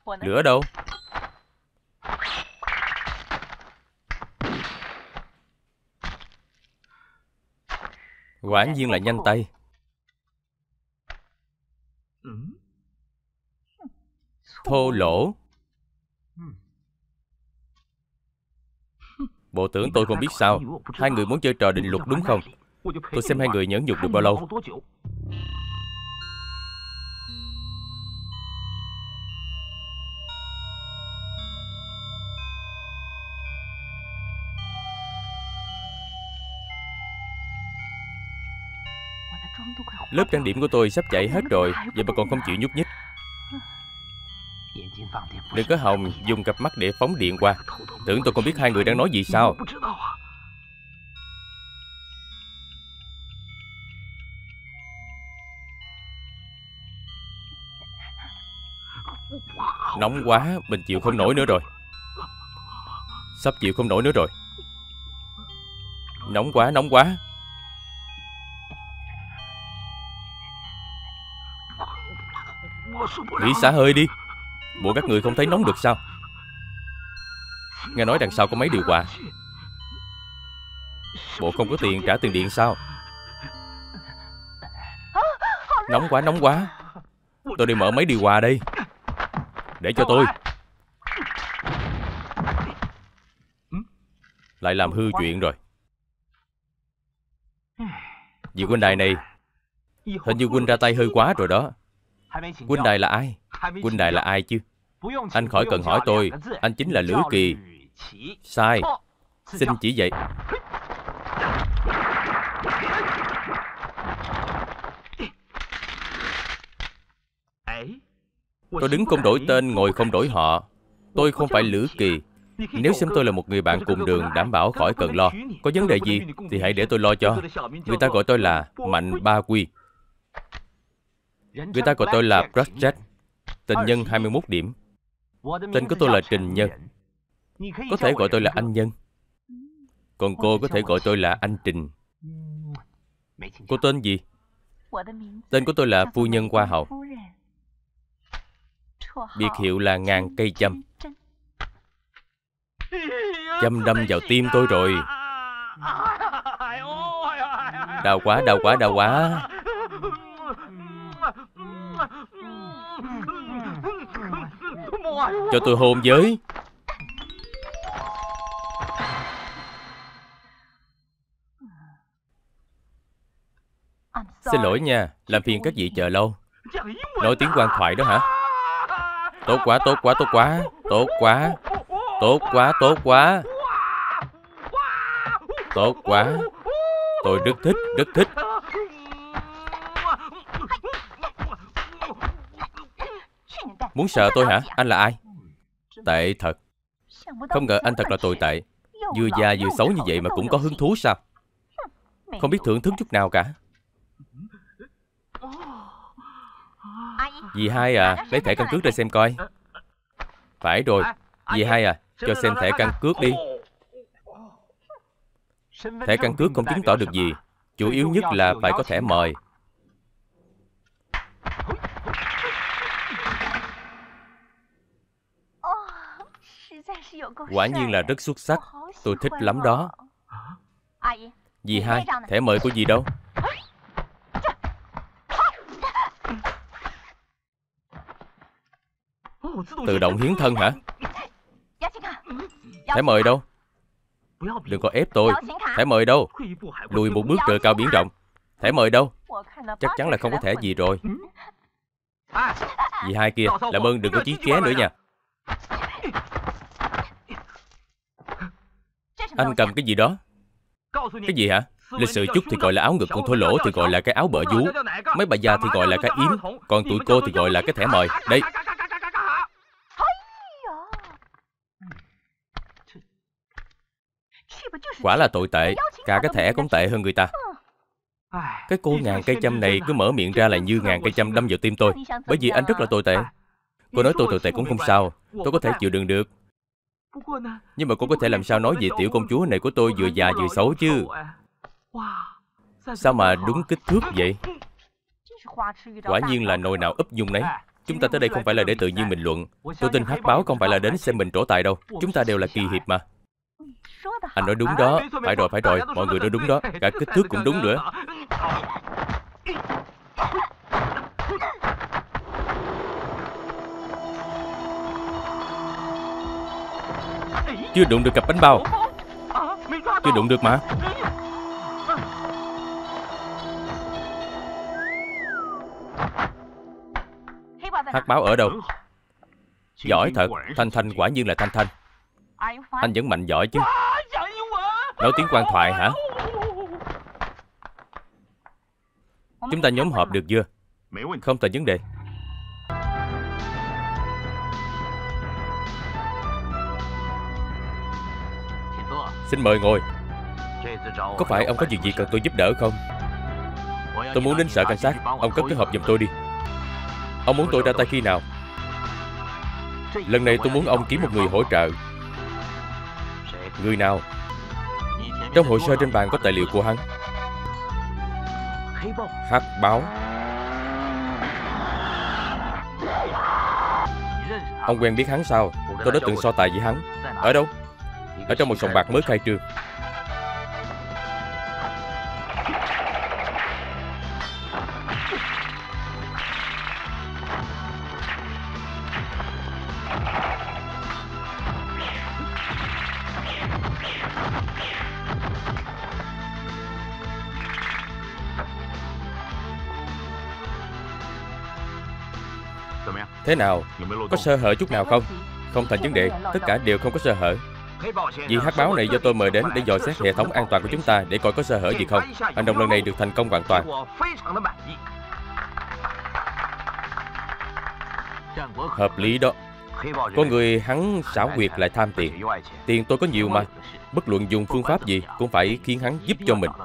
Lửa đâu? Quả nhiên là nhanh tay. Thô lỗ. Bộ tưởng tôi không biết sao. Hai người muốn chơi trò định luật đúng không? Tôi xem hai người nhẫn nhục được bao lâu. Lớp trang điểm của tôi sắp chảy hết rồi, vậy mà còn không chịu nhúc nhích. Đừng có hòng dùng cặp mắt để phóng điện qua. Tưởng tôi không biết hai người đang nói gì sao? Nóng quá, mình chịu không nổi nữa rồi. Sắp chịu không nổi nữa rồi. Nóng quá, nóng quá. Nghĩ xả hơi đi. Bộ các người không thấy nóng được sao? Nghe nói đằng sau có máy điều hòa. Bộ không có tiền trả tiền điện sao? Nóng quá, nóng quá. Tôi đi mở máy điều hòa đây. Để cho tôi. Lại làm hư chuyện rồi. Vị huynh đài này, hình như huynh ra tay hơi quá rồi đó. Huynh đài là ai? Huynh đài là ai chứ? Anh khỏi cần hỏi tôi. Anh chính là Lữ Kỳ. Sai. Xin chỉ dạy. Tôi đứng không đổi tên, ngồi không đổi họ. Tôi không phải Lữ Kỳ. Nếu xem tôi là một người bạn cùng đường, đảm bảo khỏi cần lo. Có vấn đề gì thì hãy để tôi lo cho. Người ta gọi tôi là Mạnh Ba Quy. Người ta gọi tôi là Blackjack, tình nhân 21 điểm. Tên của tôi là Trình Nhân. Có thể gọi tôi là anh Nhân. Còn cô có thể gọi tôi là anh Trình. Cô tên gì? Tên của tôi là Phu Nhân Hoa Hậu. Biệt hiệu là Ngàn Cây Châm. Châm đâm vào tim tôi rồi. Đau quá, đau quá, đau quá. Cho tôi hôn với. Xin lỗi nha, làm phiền các vị chờ lâu. Nói tiếng quan thoại đó hả? Tốt quá, tốt quá, tốt quá. Tốt quá. Tốt quá, tốt quá. Tốt quá. Tôi rất thích, rất thích. Muốn sợ tôi hả? Anh là ai? Tệ thật. Không ngờ anh thật là tồi tệ. Vừa già vừa xấu như vậy mà cũng có hứng thú sao? Không biết thưởng thức chút nào cả. Dì Hai à, lấy thẻ căn cước ra xem coi. Phải rồi, dì Hai à, cho xem thẻ căn cước đi. Thẻ căn cước không chứng tỏ được gì. Chủ yếu nhất là phải có thẻ mời. Quả nhiên là rất xuất sắc. Tôi thích lắm đó. Dì Hai, thẻ mời của dì đâu? Tự động hiến thân hả? Thẻ mời đâu? Đừng có ép tôi. Thẻ mời đâu? Lùi một bước trời cao biển rộng. Thẻ mời đâu? Chắc chắn là không có thẻ gì rồi. Dì Hai kia, làm ơn đừng có chí ché nữa nha. Anh cầm cái gì đó? Cái gì hả? Lịch sự chút thì gọi là áo ngực, còn thô lỗ thì gọi là cái áo bợ vú. Mấy bà già thì gọi là cái yếm, còn tụi cô thì gọi là cái thẻ mời. Đây. Quả là tồi tệ. Cả cái thẻ cũng tệ hơn người ta. Cái cô Ngàn Cây Châm này cứ mở miệng ra là như ngàn cây châm đâm vào tim tôi. Bởi vì anh rất là tồi tệ. Cô nói tôi tồi tệ cũng không sao. Tôi có thể chịu đựng được. Nhưng mà cô có thể làm sao nói về tiểu công chúa này của tôi vừa già vừa xấu chứ? Sao mà đúng kích thước vậy? Quả nhiên là nồi nào úp dung nấy. Chúng ta tới đây không phải là để tự nhiên bình luận. Tôi tin hắc báo không phải là đến xem mình trổ tài đâu. Chúng ta đều là kỳ hiệp mà. Anh nói đúng đó. Phải rồi, mọi người nói đúng đó. Cả kích thước cũng đúng nữa. Chưa đụng được cặp bánh bao. Chưa đụng được mà. Hắc báo ở đâu? Giỏi thật. Thanh quả nhiên là Thanh. Anh vẫn mạnh giỏi chứ. Nói tiếng quan thoại hả? Chúng ta nhóm họp được chưa? Không thành vấn đề. Xin mời ngồi. Có phải ông có chuyện gì cần tôi giúp đỡ không? Tôi muốn đến sở cảnh sát. Ông cất cái hộp giùm tôi đi. Ông muốn tôi ra tay khi nào? Lần này tôi muốn ông kiếm một người hỗ trợ. Người nào? Trong hồ sơ trên bàn có tài liệu của hắn. Hắc báo. Ông quen biết hắn sao? Tôi đã từng so tài với hắn. Ở đâu? Ở trong một sòng bạc mới khai trương. Thế nào? Có sơ hở chút nào không? Không thành vấn đề. Tất cả đều không có sơ hở. Vì hắc báo này do tôi mời đến để dò xét hệ thống an toàn của chúng ta, để coi có sơ hở gì không. Hành động lần này được thành công hoàn toàn. Hợp lý đó. Có người hắn xảo quyệt lại tham tiền. Tiền tôi có nhiều mà. Bất luận dùng phương pháp gì cũng phải khiến hắn giúp cho mình.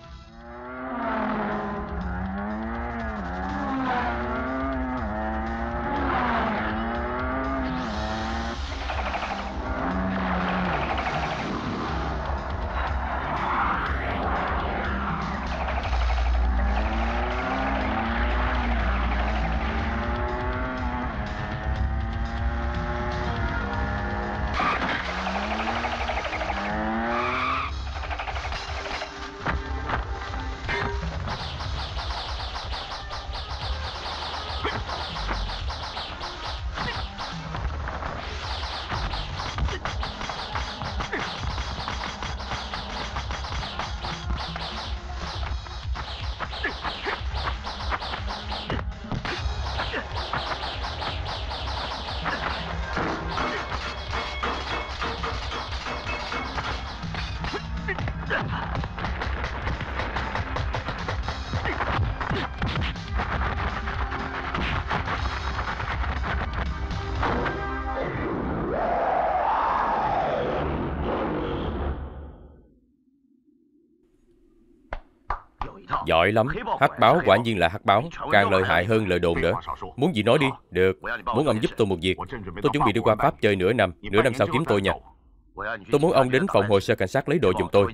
Giỏi lắm. Hắc báo quả nhiên là hắc báo. Càng lợi hại hơn lời đồn nữa. Muốn gì nói đi. Được. Muốn ông giúp tôi một việc. Tôi chuẩn bị đi qua Pháp chơi nửa năm. Nửa năm sau kiếm tôi nha. Tôi muốn ông đến phòng hồ sơ cảnh sát lấy đồ giùm tôi.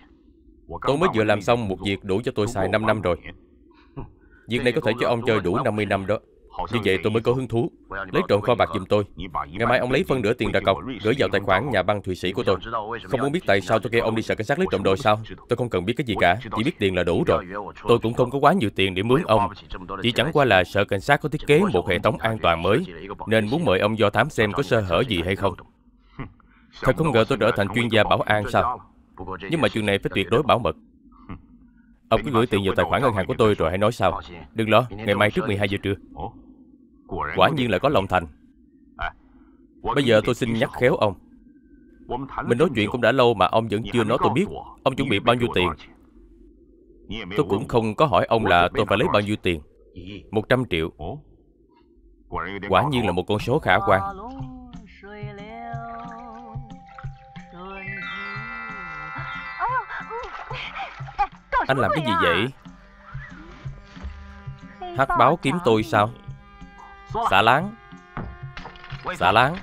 Tôi mới vừa làm xong một việc đủ cho tôi xài 5 năm rồi. Việc này có thể cho ông chơi đủ 50 năm đó. Như vậy tôi mới có hứng thú. Lấy trộm kho bạc giùm tôi. Ngày mai ông lấy phân nửa tiền đặt cọc gửi vào tài khoản nhà băng Thụy Sĩ của tôi. Không muốn biết tại sao tôi kêu ông đi sở cảnh sát lấy trộm đồ sao? Tôi không cần biết cái gì cả. Chỉ biết tiền là đủ rồi. Tôi cũng không có quá nhiều tiền để mướn ông. Chỉ chẳng qua là sở cảnh sát có thiết kế một hệ thống an toàn mới, nên muốn mời ông do thám xem có sơ hở gì hay không. Thật không ngờ tôi trở thành chuyên gia bảo an sao? Nhưng mà chuyện này phải tuyệt đối bảo mật. Ông cứ gửi tiền vào tài khoản ngân hàng của tôi rồi hãy nói sao. Đừng lo, ngày mai trước 12 giờ trưa. Quả nhiên là có lòng thành. Bây giờ tôi xin nhắc khéo ông. Mình nói chuyện cũng đã lâu mà ông vẫn chưa nói tôi biết ông chuẩn bị bao nhiêu tiền. Tôi cũng không có hỏi ông là tôi phải lấy bao nhiêu tiền. 100 triệu. Quả nhiên là một con số khả quan. Anh làm cái gì vậy? Hắc báo kiếm tôi sao? Xạ láng. Xạ láng.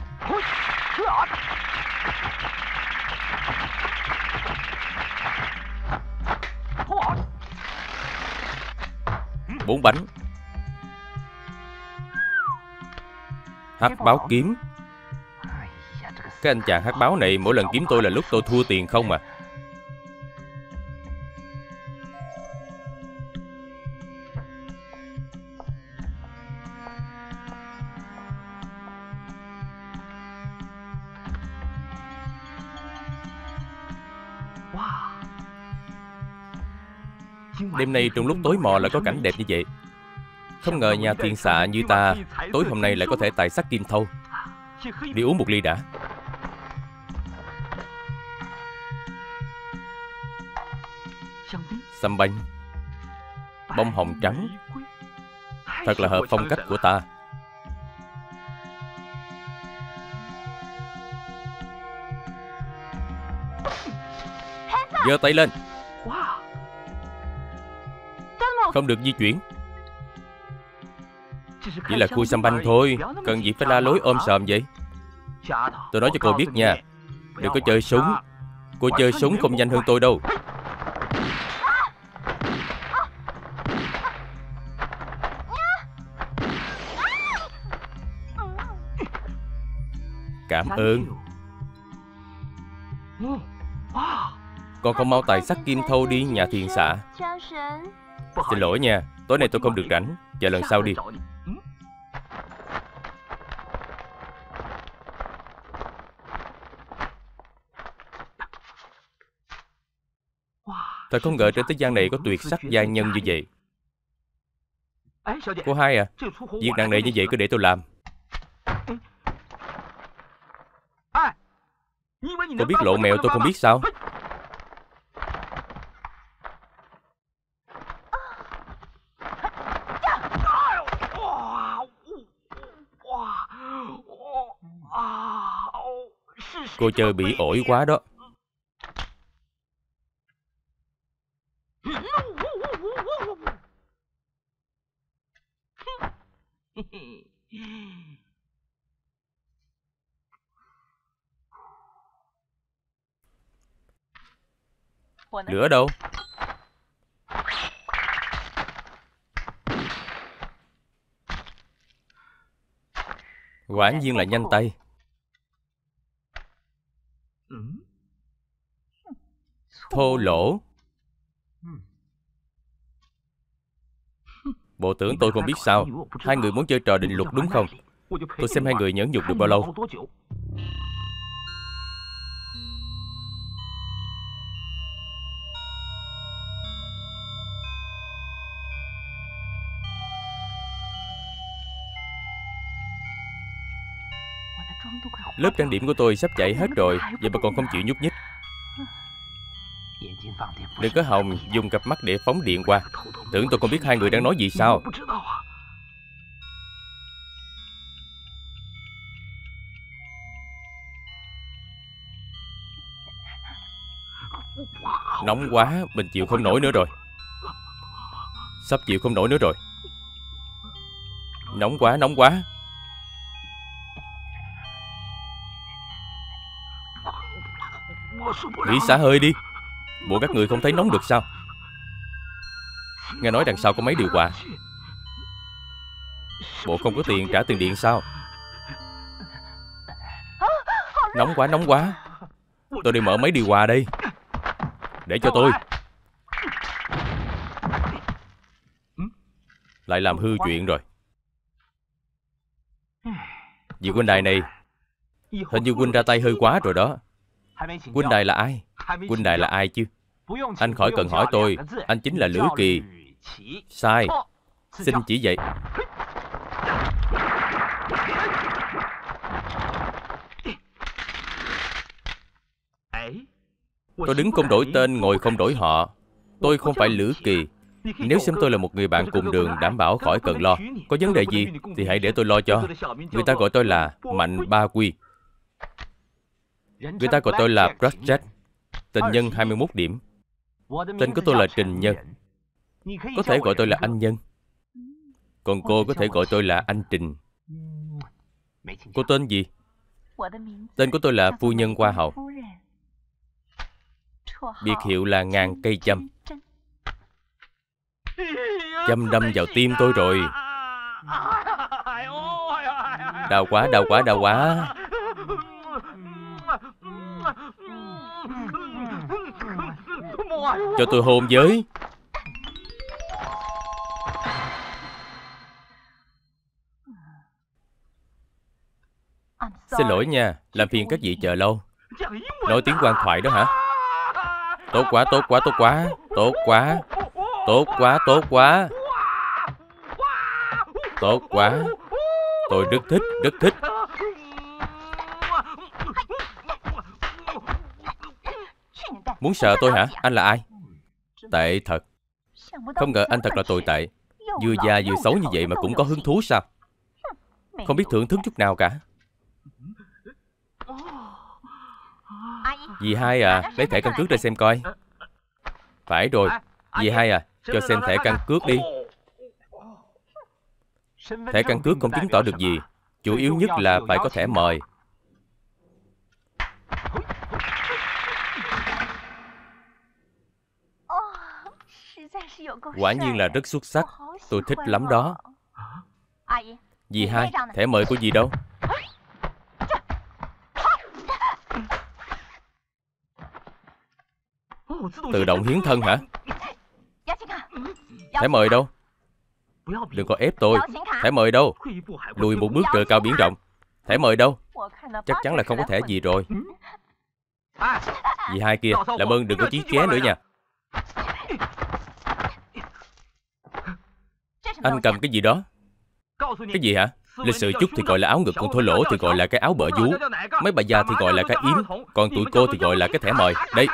4 bánh. Hắc báo kiếm. Cái anh chàng hắc báo này mỗi lần kiếm tôi là lúc tôi thua tiền không à. Đêm nay trong lúc tối mò lại có cảnh đẹp như vậy. Không ngờ nhà thiền xạ như ta tối hôm nay lại có thể tài sắc kim thâu. Đi uống một ly đã. Sâm banh, bông hồng trắng, thật là hợp phong cách của ta. Giơ tay lên. Không được di chuyển. Chỉ là khui sâm banh thôi, cần gì phải la lối ôm sòm vậy? Tôi nói cho cô biết nha, đừng có chơi súng. Cô chơi súng không nhanh hơn tôi đâu. Cảm ơn. Con không mau tài sắc kim thâu đi nhà thiền xạ. Xin lỗi nha, tối nay tôi không được rảnh. Chờ lần sau đi. Thật không ngờ trên thế gian này có tuyệt sắc giai nhân như vậy. Cô hai à, việc nặng nề như vậy cứ để tôi làm. Cô biết lộ mèo tôi không biết sao? Cô chơi bị ổi quá đó. Lửa đâu? Quả nhiên là nhanh tay. Thô lỗ. Bộ tưởng tôi không biết sao. Hai người muốn chơi trò định luật đúng không? Tôi xem hai người nhẫn nhục được bao lâu. Lớp trang điểm của tôi sắp chảy hết rồi, vậy mà còn không chịu nhúc nhích. Đừng có hòng dùng cặp mắt để phóng điện qua. Tưởng tôi không biết hai người đang nói gì sao? Nóng quá, mình chịu không nổi nữa rồi. Sắp chịu không nổi nữa rồi. Nóng quá, nóng quá. Nghỉ xả hơi đi. Bộ các người không thấy nóng được sao? Nghe nói đằng sau có máy điều hòa. Bộ không có tiền trả tiền điện sao? Nóng quá, nóng quá. Tôi đi mở máy điều hòa đây. Để cho tôi. Lại làm hư chuyện rồi. Vị huynh đài này, hình như huynh ra tay hơi quá rồi đó. Huynh đài là ai? Huynh đài là ai chứ? Anh khỏi cần hỏi tôi. Anh chính là Lữ Kỳ. Sai. Xin chỉ dạy. Tôi đứng không đổi tên, ngồi không đổi họ. Tôi không phải Lữ Kỳ. Nếu xem tôi là một người bạn cùng đường, đảm bảo khỏi cần lo. Có vấn đề gì thì hãy để tôi lo cho. Người ta gọi tôi là Mạnh Ba Quy. Người ta gọi tôi là Project Tình Nhân 21 điểm. Tên của tôi là Trình Nhân. Có thể gọi tôi là anh Nhân. Còn cô có thể gọi tôi là anh Trình. Cô tên gì? Tên của tôi là Phu Nhân Hoa Hậu. Biệt hiệu là Ngàn Cây Châm. Châm đâm vào tim tôi rồi. Đau quá, đau quá, đau quá. Cho tôi hôn với. Xin lỗi nha, làm phiền các vị chờ lâu. Nói tiếng quan thoại đó hả? Tốt quá, tốt quá, tốt quá. Tốt quá. Tốt quá, tốt quá. Tốt quá. Tôi rất thích, rất thích. Muốn sợ tôi hả? Anh là ai? Tệ thật. Không ngờ anh thật là tồi tệ. Vừa già vừa xấu như vậy mà cũng có hứng thú sao? Không biết thưởng thức chút nào cả. Dì Hai à, lấy thẻ căn cước ra xem coi. Phải rồi, dì Hai à, cho xem thẻ căn cước đi. Thẻ căn cước không chứng tỏ được gì. Chủ yếu nhất là phải có thẻ mời. Quả nhiên là rất xuất sắc. Tôi thích lắm đó. Dì Hai, thẻ mời của dì đâu? Tự động hiến thân hả? Thẻ mời đâu? Đừng có ép tôi. Thẻ mời đâu? Lùi một bước trời cao biển rộng. Thẻ mời đâu? Chắc chắn là không có thẻ gì rồi. Dì Hai kia, làm ơn đừng có chí ché nữa nha. Anh cầm cái gì đó? Cái gì hả? Lịch sự chút thì gọi là áo ngực, còn thô lỗ thì gọi là cái áo bợ vú. Mấy bà già thì gọi là cái yếm, còn tụi cô thì gọi là cái thẻ mời. Đây.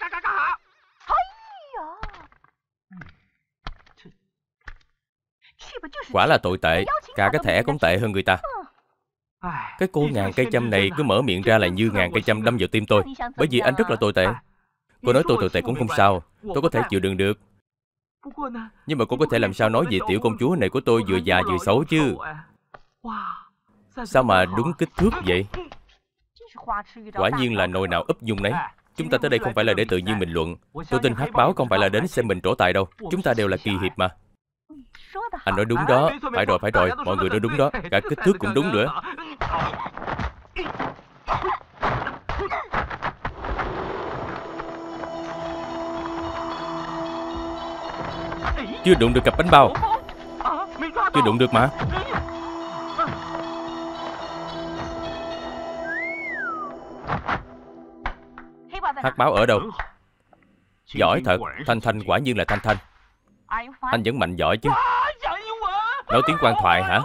Quả là tồi tệ. Cả cái thẻ cũng tệ hơn người ta. Cái cô ngàn cây châm này cứ mở miệng ra là như ngàn cây châm đâm vào tim tôi. Bởi vì anh rất là tồi tệ. Cô nói tôi tồi tệ cũng không sao. Tôi có thể chịu đựng được. Nhưng mà cô có thể làm sao nói về tiểu công chúa này của tôi vừa già vừa xấu chứ? Sao mà đúng kích thước vậy? Quả nhiên là nồi nào úp dung nấy. Chúng ta tới đây không phải là để tự nhiên bình luận. Tôi tin Hắc Báo không phải là đến xem mình trổ tài đâu. Chúng ta đều là kỳ hiệp mà. Anh nói đúng đó. Phải rồi, mọi người nói đúng đó. Cả kích thước cũng đúng nữa. Chưa đụng được cặp bánh bao. Chưa đụng được mà. Hắc Báo ở đâu? Giỏi thật. Thanh Thanh quả nhiên là Thanh Thanh. Anh vẫn mạnh giỏi chứ. Nói tiếng quan thoại hả?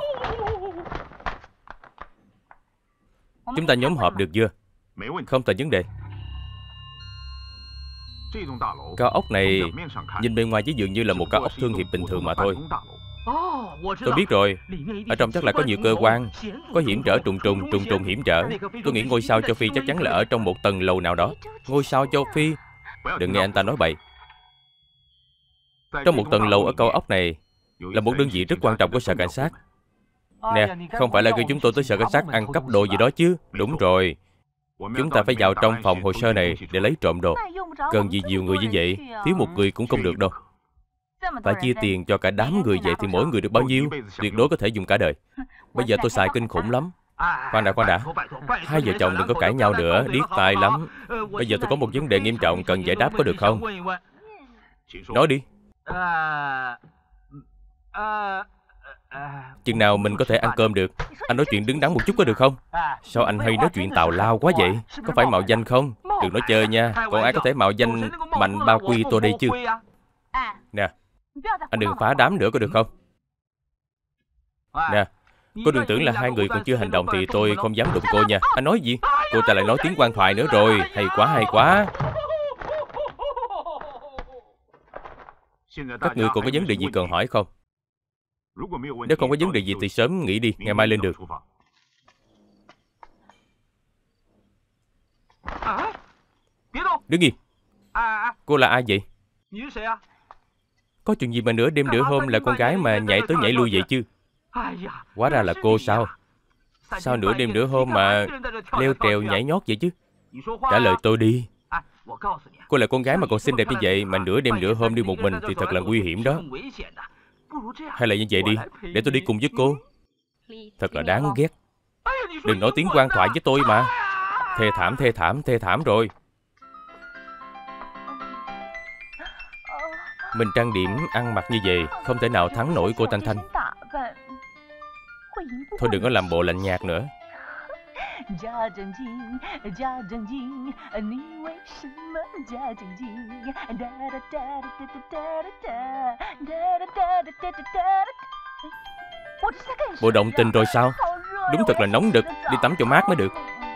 Chúng ta nhóm họp được chưa? Không thành vấn đề. Cao ốc này nhìn bên ngoài chỉ dường như là một cao ốc thương nghiệp bình thường mà thôi. Tôi biết rồi. Ở trong chắc là có nhiều cơ quan. Có hiểm trở trùng trùng hiểm trở. Tôi nghĩ ngôi sao châu Phi chắc chắn là ở trong một tầng lầu nào đó. Ngôi sao châu Phi? Đừng nghe anh ta nói bậy. Trong một tầng lầu ở cao ốc này là một đơn vị rất quan trọng của sở cảnh sát. Nè, không phải là kêu chúng tôi tới sở cảnh sát ăn cắp đồ gì đó chứ. Đúng rồi. Chúng ta phải vào trong phòng hồ sơ này để lấy trộm đồ. Cần gì nhiều người như vậy? Thiếu một người cũng không được đâu. Phải chia tiền cho cả đám người vậy thì mỗi người được bao nhiêu? Tuyệt đối có thể dùng cả đời. Bây giờ tôi xài kinh khủng lắm. Khoan đã. Hai vợ chồng đừng có cãi nhau nữa, điếc tai lắm. Bây giờ tôi có một vấn đề nghiêm trọng cần giải đáp có được không? Nói đi. Chừng nào mình có thể ăn cơm được? Anh nói chuyện đứng đắn một chút có được không? Sao anh hay nói chuyện tào lao quá vậy? Có phải mạo danh không? Đừng nói chơi nha. Còn ai có thể mạo danh Mạnh Ba Quy tôi đây chứ? Nè, anh đừng phá đám nữa có được không? Nè, cô đừng tưởng là hai người còn chưa hành động thì tôi không dám đụng cô nha. Anh nói gì? Cô ta lại nói tiếng quan thoại nữa rồi. Hay quá. Các người còn có vấn đề gì cần hỏi không? Nếu không có vấn đề gì thì sớm nghỉ đi, ngày mai lên đường. Đứng im. Cô là ai vậy? Có chuyện gì mà nửa đêm nửa hôm là con gái mà nhảy tới nhảy lui vậy chứ? Hóa ra là cô sao? Sao nửa đêm nửa hôm mà leo trèo nhảy nhót vậy chứ? Trả lời tôi đi. Cô là con gái mà còn xinh đẹp như vậy mà nửa đêm nửa hôm đi một mình thì thật là nguy hiểm đó. Hay là như vậy đi, để tôi đi cùng với cô. Thật là đáng ghét. Đừng nói tiếng quan thoại với tôi mà. Thê thảm, thê thảm, thê thảm rồi. Mình trang điểm, ăn mặc như vậy, không thể nào thắng nổi cô Thanh Thanh. Thôi đừng có làm bộ lạnh nhạt nữa. Bộ động tình rồi sao? Đúng thật là nóng đực. Đi tắm cho mát mới được.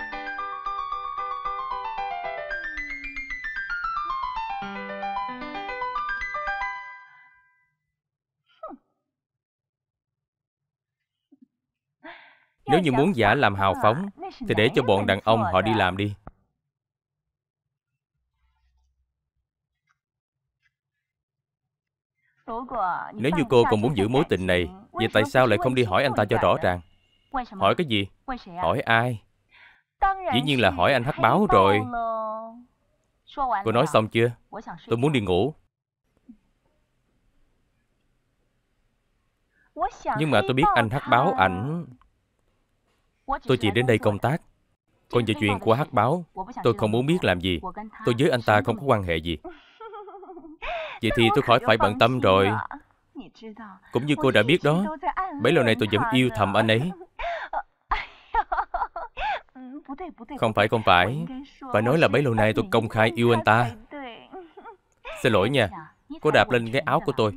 Nếu như muốn giả làm hào phóng thì để cho bọn đàn ông họ đi làm đi. Nếu như cô còn muốn giữ mối tình này, vậy tại sao lại không đi hỏi anh ta cho rõ ràng? Hỏi cái gì? Hỏi ai? Dĩ nhiên là hỏi anh Hắc Báo rồi. Cô nói xong chưa? Tôi muốn đi ngủ. Nhưng mà tôi biết anh Hắc Báo ảnh... Tôi chỉ đến đây công tác. Còn về chuyện của Hắc Báo, tôi không muốn biết làm gì. Tôi với anh ta không có quan hệ gì. Vậy thì tôi khỏi phải bận tâm rồi. Cũng như cô đã biết đó, bấy lâu nay tôi vẫn yêu thầm anh ấy. Không phải, không phải. Phải nói là bấy lâu nay tôi công khai yêu anh ta. Xin lỗi nha, cô đạp lên cái áo của tôi.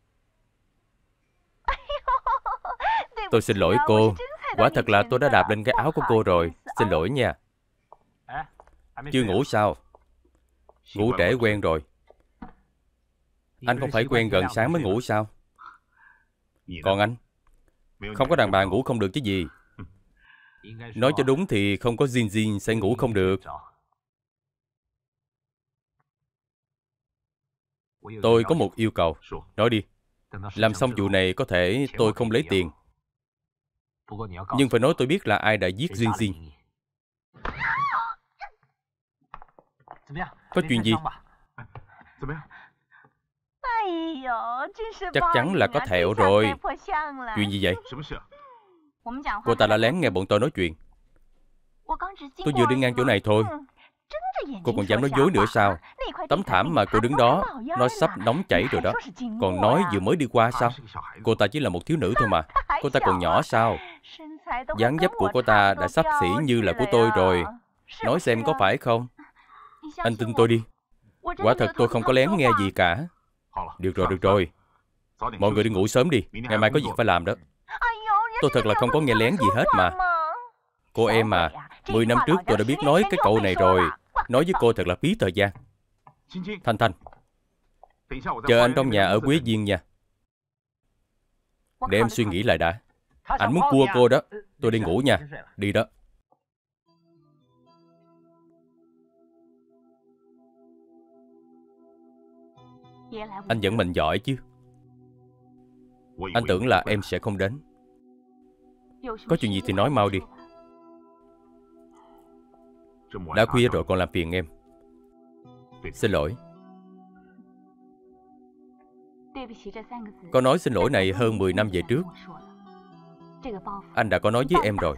Tôi xin lỗi cô. Quả thật là tôi đã đạp lên cái áo của cô rồi. Xin lỗi nha. Chưa ngủ sao? Ngủ trễ quen rồi. Anh không phải quen gần sáng mới ngủ sao? Còn anh? Không có đàn bà ngủ không được chứ gì. Nói cho đúng thì không có Jin Jin sẽ ngủ không được. Tôi có một yêu cầu. Nói đi. Làm xong vụ này có thể tôi không lấy tiền. Nhưng phải nói tôi biết là ai đã giết Jin Jin. Có chuyện gì? Chắc chắn là có thẹo rồi. Chuyện gì vậy? Cô ta đã lén nghe bọn tôi nói chuyện. Tôi vừa đi ngang chỗ này thôi. Cô còn dám nói dối nữa sao? Tấm thảm mà cô đứng đó, nó sắp nóng chảy rồi đó. Còn nói vừa mới đi qua sao? Cô ta chỉ là một thiếu nữ thôi mà. Cô ta còn nhỏ sao? Dáng dấp của cô ta đã xấp xỉ như là của tôi rồi. Nói xem có phải không? Anh tin tôi đi. Quả thật tôi không có lén nghe gì cả. Được rồi. Mọi người đi ngủ sớm đi. Ngày mai có việc phải làm đó. Tôi thật là không có nghe lén gì hết mà. Cô em à, 10 năm trước tôi đã biết nói cái câu này rồi. Nói với cô thật là phí thời gian. Thanh Thanh, chờ anh trong nhà ở Quế Viên nha. Để em suy nghĩ lại đã. Anh muốn cua cô đó. Tôi đi ngủ nha. Đi đó. Anh vẫn mạnh giỏi chứ. Anh tưởng là em sẽ không đến. Có chuyện gì thì nói mau đi. Đã khuya rồi còn làm phiền em. Xin lỗi. Có nói xin lỗi này hơn 10 năm về trước. Anh đã có nói với em rồi.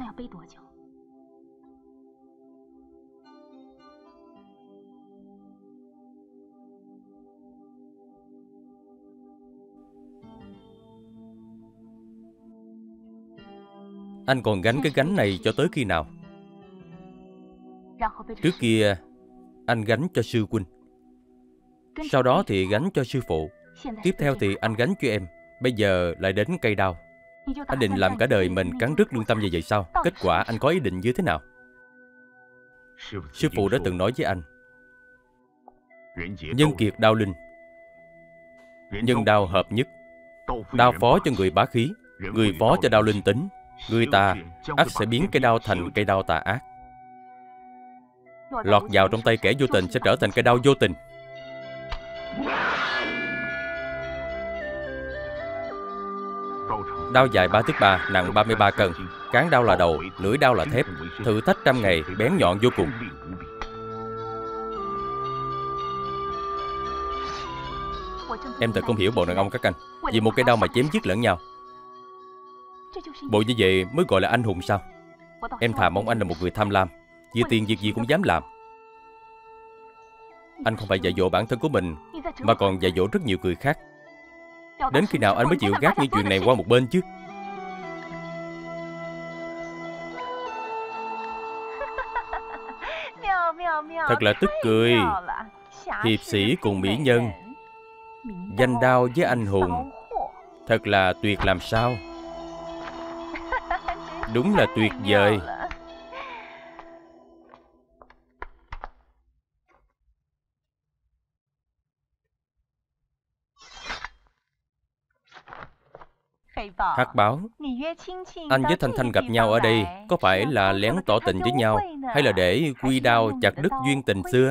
Anh còn gánh cái gánh này cho tới khi nào? Trước kia anh gánh cho sư huynh. Sau đó thì gánh cho sư phụ. Tiếp theo thì anh gánh cho em. Bây giờ lại đến cây đao. Anh định làm cả đời mình cắn rứt lương tâm như vậy sao? Kết quả anh có ý định như thế nào? Sư phụ đã từng nói với anh, nhân kiệt đao linh, nhân đao hợp nhất. Đao phó cho người bá khí, người phó cho đao linh tính. Người ta ắt sẽ biến cây đao thành cây đao tà ác. Lọt vào trong tay kẻ vô tình sẽ trở thành cây đao vô tình. Đao dài 3 thước 3, nặng 33 cân. Cán đao là đầu, lưỡi đao là thép. Thử thách trăm ngày, bén nhọn vô cùng. Em thật không hiểu bọn đàn ông các anh. Vì một cây đao mà chém giết lẫn nhau. Bộ như vậy mới gọi là anh hùng sao? Em thà mong anh là một người tham lam, vì tiền việc gì cũng dám làm. Anh không phải dạy dỗ bản thân của mình, mà còn dạy dỗ rất nhiều người khác. Đến khi nào anh mới chịu gác những chuyện này qua một bên chứ? Thật là tức cười. Hiệp sĩ cùng mỹ nhân, danh đao với anh hùng, thật là tuyệt làm sao. Đúng là tuyệt vời. Hắc báo, anh với Thanh Thanh gặp nhau ở đây có phải là lén tỏ tình với nhau, hay là để quy đao chặt đứt duyên tình xưa?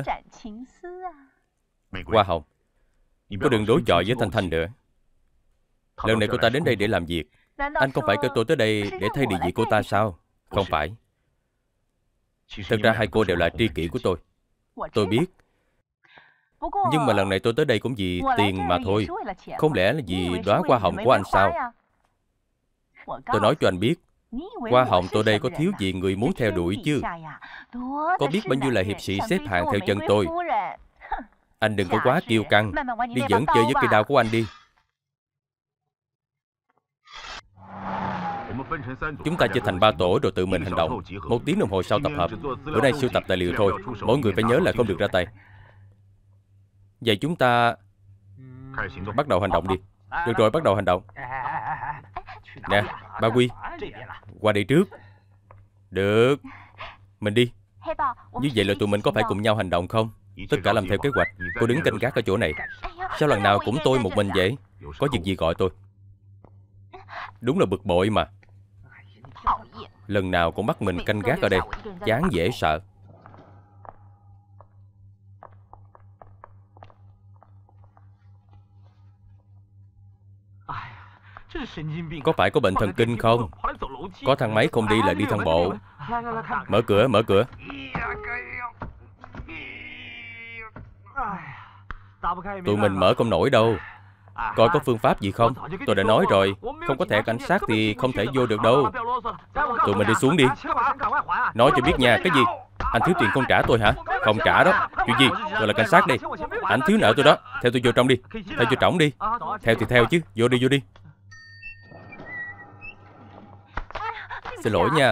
Hoa Hồng, cô đừng đối chọi với Thanh Thanh nữa. Lần này cô ta đến đây để làm việc. Anh không phải kêu tôi tới đây để thay địa vị cô ta sao? Không phải. Thực ra hai cô đều là tri kỷ của tôi. Tôi biết. Nhưng mà lần này tôi tới đây cũng vì tiền mà thôi. Không lẽ là vì đóa hoa hồng của anh sao? Tôi nói cho anh biết, hoa hồng tôi đây có thiếu gì người muốn theo đuổi chứ. Có biết bao nhiêu là hiệp sĩ xếp hàng theo chân tôi. Anh đừng có quá kiêu căng. Đi dẫn chơi với cây đao của anh đi. Chúng ta chia thành 3 tổ rồi tự mình hành động. 1 tiếng đồng hồ sau tập hợp. Bữa nay sưu tập tài liệu thôi. Mỗi người phải nhớ là không được ra tay. Vậy chúng ta bắt đầu hành động đi. Được rồi, bắt đầu hành động. Nè, Ba Quy, qua đây trước. Được, mình đi. Như vậy là tụi mình có phải cùng nhau hành động không? Tất cả làm theo kế hoạch. Cô đứng canh gác ở chỗ này. Sao lần nào cũng tôi một mình vậy? Có việc gì gọi tôi. Đúng là bực bội mà. Lần nào cũng bắt mình canh gác ở đây. Chán dễ sợ. Có phải có bệnh thần kinh không? Có thang máy không đi là đi thang bộ. Mở cửa, mở cửa. Tụi mình mở không nổi đâu. Coi có phương pháp gì không? Tôi đã nói rồi, không có thẻ cảnh sát thì không thể vô được đâu. Tụi mình đi xuống đi. Nói cho biết nha, cái gì? Anh thiếu tiền không trả tôi hả? Không trả đó. Chuyện gì? Tôi là cảnh sát đây. Anh thiếu nợ tôi đó. Theo tôi vô trong đi. Theo vô trỏng đi. Theo thì theo chứ. Vô đi, vô đi. Xin lỗi nha.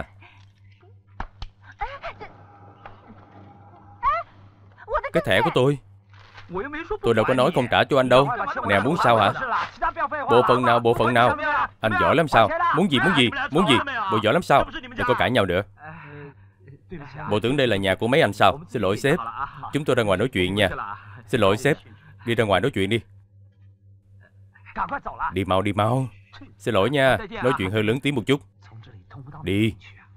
Cái thẻ của tôi đâu có nói không trả cho anh đâu. Nè, muốn sao hả? Bộ phận nào, bộ phận nào? Anh giỏi lắm sao? Muốn gì, muốn gì, muốn gì? Bộ giỏi lắm sao? Đừng có cãi nhau nữa. Bộ tưởng đây là nhà của mấy anh sao? Xin lỗi sếp. Chúng tôi ra ngoài nói chuyện nha. Xin lỗi sếp. Đi ra ngoài nói chuyện đi. Đi mau, đi mau. Xin lỗi nha. Nói chuyện hơi lớn tiếng một chút. Đi.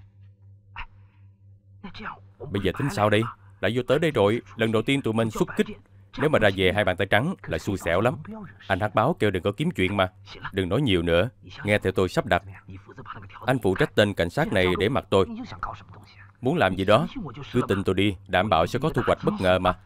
Bây giờ tính sao đây? Đã vô tới đây rồi. Lần đầu tiên tụi mình xuất kích. Nếu mà ra về 2 bàn tay trắng là xui xẻo lắm. Anh Hắc báo kêu đừng có kiếm chuyện mà. Đừng nói nhiều nữa. Nghe theo tôi sắp đặt. Anh phụ trách tên cảnh sát này để mặc tôi. Muốn làm gì đó, cứ tin tôi đi. Đảm bảo sẽ có thu hoạch bất ngờ mà.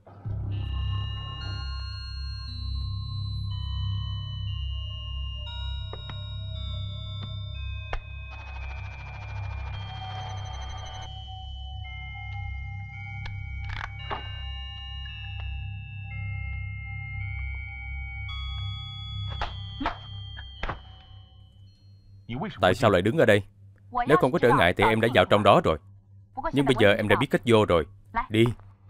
Tại sao lại đứng ở đây? Nếu không có trở ngại thì em đã vào trong đó rồi. Nhưng bây giờ em đã biết cách vô rồi. Đi.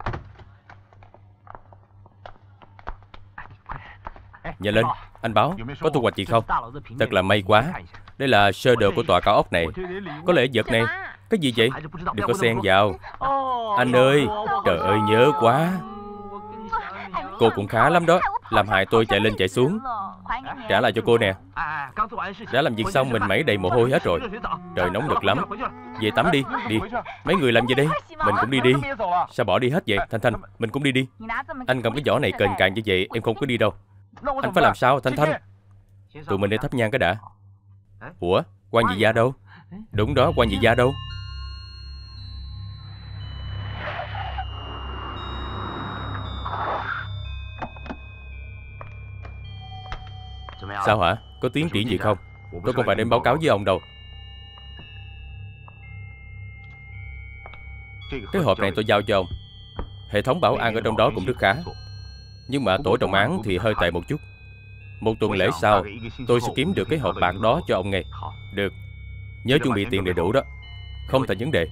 Nhanh lên. Anh báo, có thu hoạch gì không? Thật là may quá. Đây là sơ đồ của tòa cao ốc này. Có lẽ vật này. Cái gì vậy? Đừng có xen vào. Anh ơi, trời ơi nhớ quá. Cô cũng khá lắm đó. Làm hại tôi chạy lên chạy xuống. Trả lại cho cô nè. Đã làm việc xong mình mẩy đầy mồ hôi hết rồi. Trời nóng nực lắm. Về tắm đi, đi. Mấy người làm gì đây? Mình cũng đi đi. Sao bỏ đi hết vậy? Thanh Thanh, mình cũng đi đi. Anh cầm cái giỏ này kềnh càng như vậy em không có đi đâu. Anh phải làm sao Thanh Thanh? Tụi mình đi thắp nhang cái đã. Ủa, quan dị gia đâu? Đúng đó, quan dị gia đâu? Sao hả? Có tiến triển gì không? Tôi không phải đến báo cáo với ông đâu. Cái hộp này tôi giao cho ông. Hệ thống bảo an ở trong đó cũng rất khá. Nhưng mà tổ trọng án thì hơi tệ một chút. Một tuần lễ sau, tôi sẽ kiếm được cái hộp bạc đó cho ông ngay. Được. Nhớ chuẩn bị tiền đầy đủ đó. Không thành vấn đề.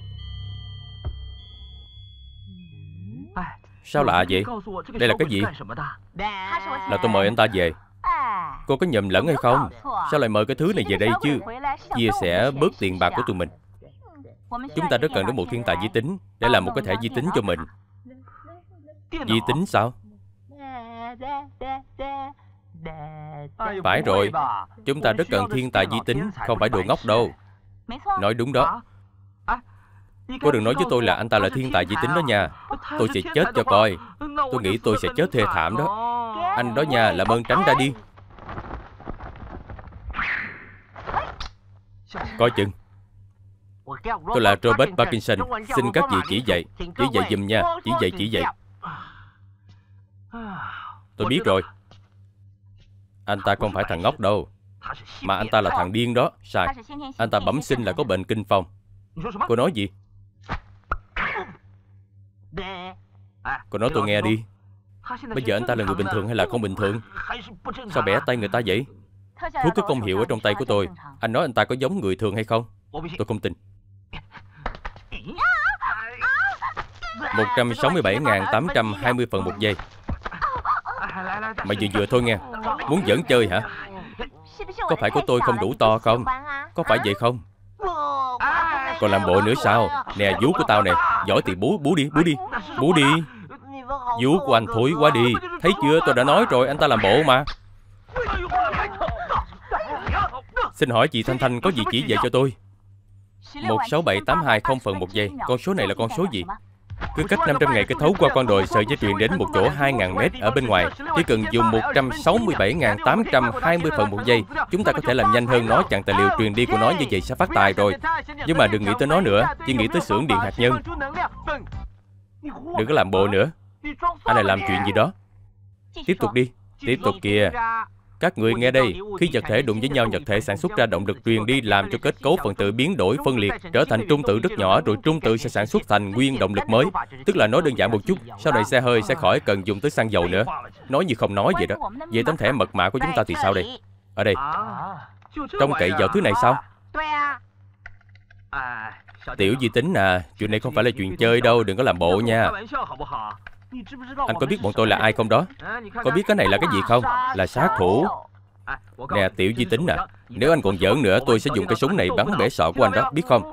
Sao lạ vậy? Đây là cái gì? Là tôi mời anh ta về. Cô có nhầm lẫn hay không? Sao lại mời cái thứ này về đây chứ? Chia sẻ bớt tiền bạc của tụi mình. Chúng ta rất cần đến một thiên tài vi tính để làm một cái thẻ vi tính cho mình. Vi tính sao? Phải rồi. Chúng ta rất cần thiên tài vi tính, không phải đồ ngốc đâu. Nói đúng đó. Cô đừng nói với tôi là anh ta là thiên tài vi tính đó nha. Tôi sẽ chết cho coi. Tôi nghĩ tôi sẽ chết thê thảm đó. Anh đó nha, làm ơn tránh ra đi. Coi chừng. Tôi là Robert Parkinson. Xin các vị chỉ dạy. Chỉ dạy giùm nha. Chỉ dạy. Tôi biết rồi. Anh ta không phải thằng ngốc đâu. Mà anh ta là thằng điên đó. Sai. Anh ta bẩm sinh là có bệnh kinh phong. Cô nói gì? Cô nói tôi nghe đi. Bây giờ anh ta là người bình thường hay là không bình thường? Sao bẻ tay người ta vậy? Thuốc có công hiệu ở trong tay của tôi. Anh nói anh ta có giống người thường hay không? Tôi không tin. 167.820 phần một giây. Mày vừa thôi nghe. Muốn giỡn chơi hả? Có phải của tôi không đủ to không? Có phải vậy không? Còn làm bộ nữa sao? Nè, vú của tao nè. Giỏi thì bú đi. Vú của anh thối quá đi. Thấy chưa, tôi đã nói rồi, anh ta làm bộ mà. Xin hỏi chị Thanh Thanh có gì chỉ dạy cho tôi? 167.820 phần một giây. Con số này là con số gì? Cứ cách 500 ngày cái thấu qua con đồi sợi dây chuyền đến một chỗ 2.000 mét ở bên ngoài. Chỉ cần dùng 167.820 phần một giây, chúng ta có thể làm nhanh hơn nó. Chặn tài liệu truyền đi của nó, như vậy sẽ phát tài rồi. Nhưng mà đừng nghĩ tới nó nữa, chỉ nghĩ tới xưởng điện hạt nhân. Đừng có làm bộ nữa. Anh này làm chuyện gì đó. Tiếp tục đi. Tiếp tục kìa. Các người nghe đây, khi vật thể đụng với nhau, vật thể sản xuất ra động lực truyền đi làm cho kết cấu phần tử biến đổi phân liệt, trở thành trung tử rất nhỏ, rồi trung tử sẽ sản xuất thành nguyên động lực mới. Tức là nói đơn giản một chút, sau này xe hơi sẽ khỏi cần dùng tới xăng dầu nữa. Nói như không nói vậy đó. Vậy tấm thẻ mật mã của chúng ta thì sao đây? Ở đây. Trông cậy vào thứ này sao? Tiểu vi tính à, chuyện này không phải là chuyện chơi đâu, đừng có làm bộ nha. Anh có biết bọn tôi là ai không đó? Có biết cái này là cái gì không? Là sát thủ. Nè tiểu vi tính à, nếu anh còn giỡn nữa tôi sẽ dùng cái súng này bắn bể sọ của anh đó, biết không?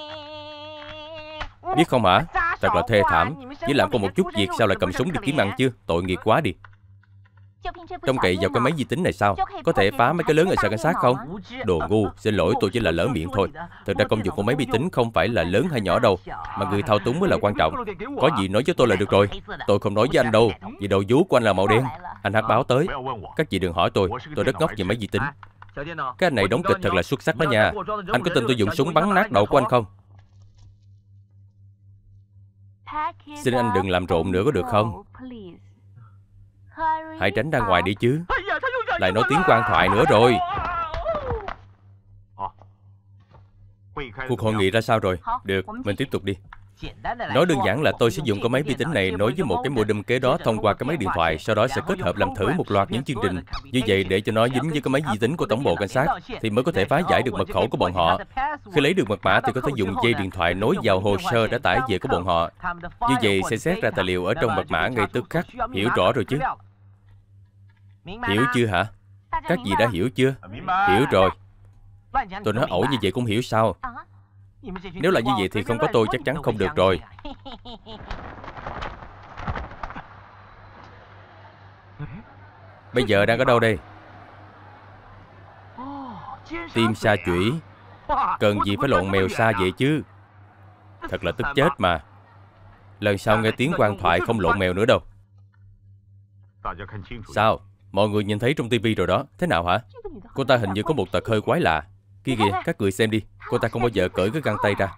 Biết không hả? Thật là thê thảm. Chỉ làm có một chút việc sao lại cầm súng đi kiếm ăn chứ? Tội nghiệp quá đi. Trông cậy vào cái máy vi tính này sao? Có thể phá mấy cái lớn ở sở cảnh sát không? Đồ ngu, xin lỗi, tôi chỉ là lỡ miệng thôi. Thực ra công dụng của máy vi tính không phải là lớn hay nhỏ đâu, mà người thao túng mới là quan trọng. Có gì nói với tôi là được rồi. Tôi không nói với anh đâu, vì đầu vú của anh là màu đen. Anh hát báo tới. Các chị đừng hỏi tôi rất ngốc về máy vi tính. Cái anh này đóng kịch thật là xuất sắc đó nha. Anh có tin tôi dùng súng bắn nát đầu của anh không? Xin anh đừng làm rộn nữa có được không? Hãy tránh ra ngoài đi chứ. Lại nói tiếng quan thoại nữa rồi. Cuộc hội nghị ra sao rồi? Được, mình tiếp tục đi. Nói đơn giản là tôi sẽ dùng cái máy vi tính này nối với một cái modem kế đó thông qua cái máy điện thoại, sau đó sẽ kết hợp làm thử một loạt những chương trình. Như vậy để cho nó dính với cái máy vi tính của tổng bộ cảnh sát thì mới có thể phá giải được mật khẩu của bọn họ. Khi lấy được mật mã thì có thể dùng dây điện thoại nối vào hồ sơ đã tải về của bọn họ. Như vậy sẽ xét ra tài liệu ở trong mật mã ngay tức khắc. Hiểu rõ rồi chứ? Hiểu chưa hả? Các vị đã hiểu chưa? Hiểu rồi. Tôi nói ẩu như vậy cũng hiểu sao? Nếu là như vậy thì không có tôi chắc chắn không được rồi. Bây giờ đang ở đâu đây? Tim sa chủy. Cần gì phải lộn mèo xa vậy chứ? Thật là tức chết mà. Lần sau nghe tiếng quan thoại không lộn mèo nữa đâu. Sao? Mọi người nhìn thấy trong tivi rồi đó. Thế nào hả? Cô ta hình như có một tật hơi quái lạ. Kia kìa, các người xem đi. Cô ta không bao giờ cởi cái găng tay ra.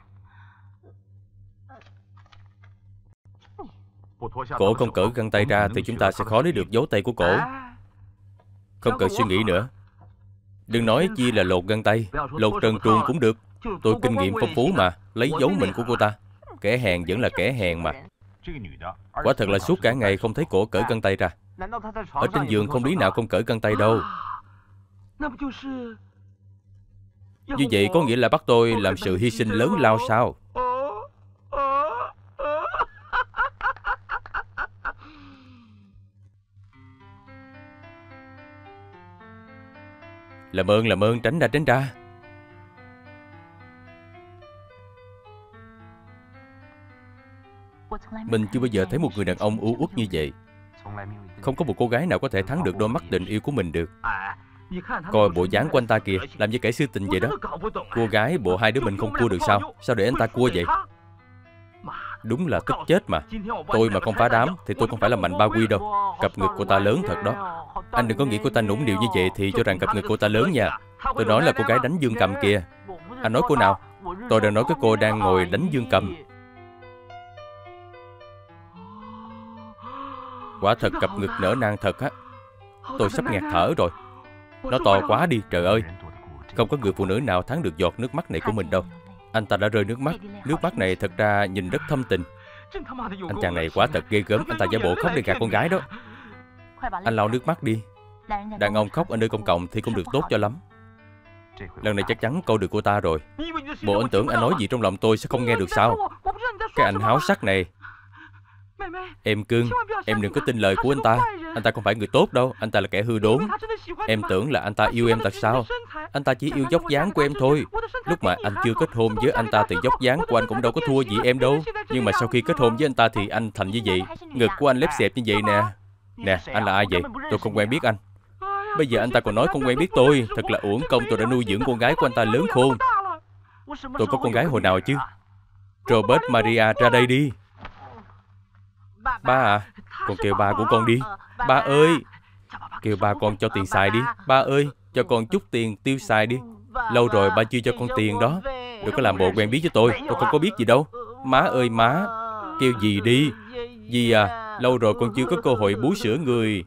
Cổ không cởi găng tay ra thì chúng ta sẽ khó lấy được dấu tay của cổ. Không cần suy nghĩ nữa. Đừng nói chi là lột găng tay. Lột trần truồng cũng được. Tôi kinh nghiệm phong phú mà. Lấy dấu mình của cô ta. Kẻ hèn vẫn là kẻ hèn mà. Quả thật là suốt cả ngày không thấy cổ cởi găng tay ra. Ở trên giường không lý nào không cởi găng tay đâu. Như vậy có nghĩa là bắt tôi làm sự hy sinh lớn lao sao? Làm ơn, tránh ra. Mình chưa bao giờ thấy một người đàn ông u uất như vậy. Không có một cô gái nào có thể thắng được đôi mắt tình yêu của mình được. Coi bộ dáng của anh ta kìa, làm như kẻ sư tình vậy đó. Cua gái bộ hai đứa mình không cua được sao? Sao để anh ta cua vậy? Đúng là tức chết mà. Tôi mà không phá đám thì tôi không phải là Mạnh Ba Quy đâu. Cặp ngực của ta lớn thật đó. Anh đừng có nghĩ cô ta nũng nịu như vậy thì cho rằng cặp ngực của ta lớn nha. Tôi nói là cô gái đánh dương cầm kìa. Anh nói cô nào? Tôi đang nói cái cô đang ngồi đánh dương cầm. Quả thật cặp ngực nở nang thật á. Tôi sắp nghẹt thở rồi. Nó to quá đi, trời ơi. Không có người phụ nữ nào thắng được giọt nước mắt này của mình đâu. Anh ta đã rơi nước mắt. Nước mắt này thật ra nhìn rất thâm tình. Anh chàng này quá thật ghê gớm. Anh ta giả bộ khóc để gạt con gái đó. Anh lau nước mắt đi. Đàn ông khóc ở nơi công cộng thì không được tốt cho lắm. Lần này chắc chắn câu được cô ta rồi. Bộ anh tưởng anh nói gì trong lòng tôi sẽ không nghe được sao? Cái anh háo sắc này. Em cưng, em đừng có tin lời của anh ta. Anh ta không phải người tốt đâu. Anh ta là kẻ hư đốn. Em tưởng là anh ta yêu em thật sao? Anh ta chỉ yêu vóc dáng của em thôi. Lúc mà anh chưa kết hôn với anh ta thì vóc dáng của anh cũng đâu có thua gì em đâu. Nhưng mà sau khi kết hôn với anh ta thì anh thành như vậy. Ngực của anh lép xẹp như vậy nè. Nè, anh là ai vậy? Tôi không quen biết anh. Bây giờ anh ta còn nói không quen biết tôi. Thật là uổng công tôi đã nuôi dưỡng con gái của anh ta lớn khôn. Tôi có con gái hồi nào chứ? Robert Maria, ra đây đi. Ba à, con kêu ba của con đi. Ba ơi, kêu ba con cho tiền xài đi. Ba ơi, cho con chút tiền tiêu xài đi. Lâu rồi ba chưa cho con tiền đó. Đừng có làm bộ quen biết với tôi không có biết gì đâu. Má ơi má, kêu gì đi. Dì à, lâu rồi con chưa có cơ hội bú sữa người.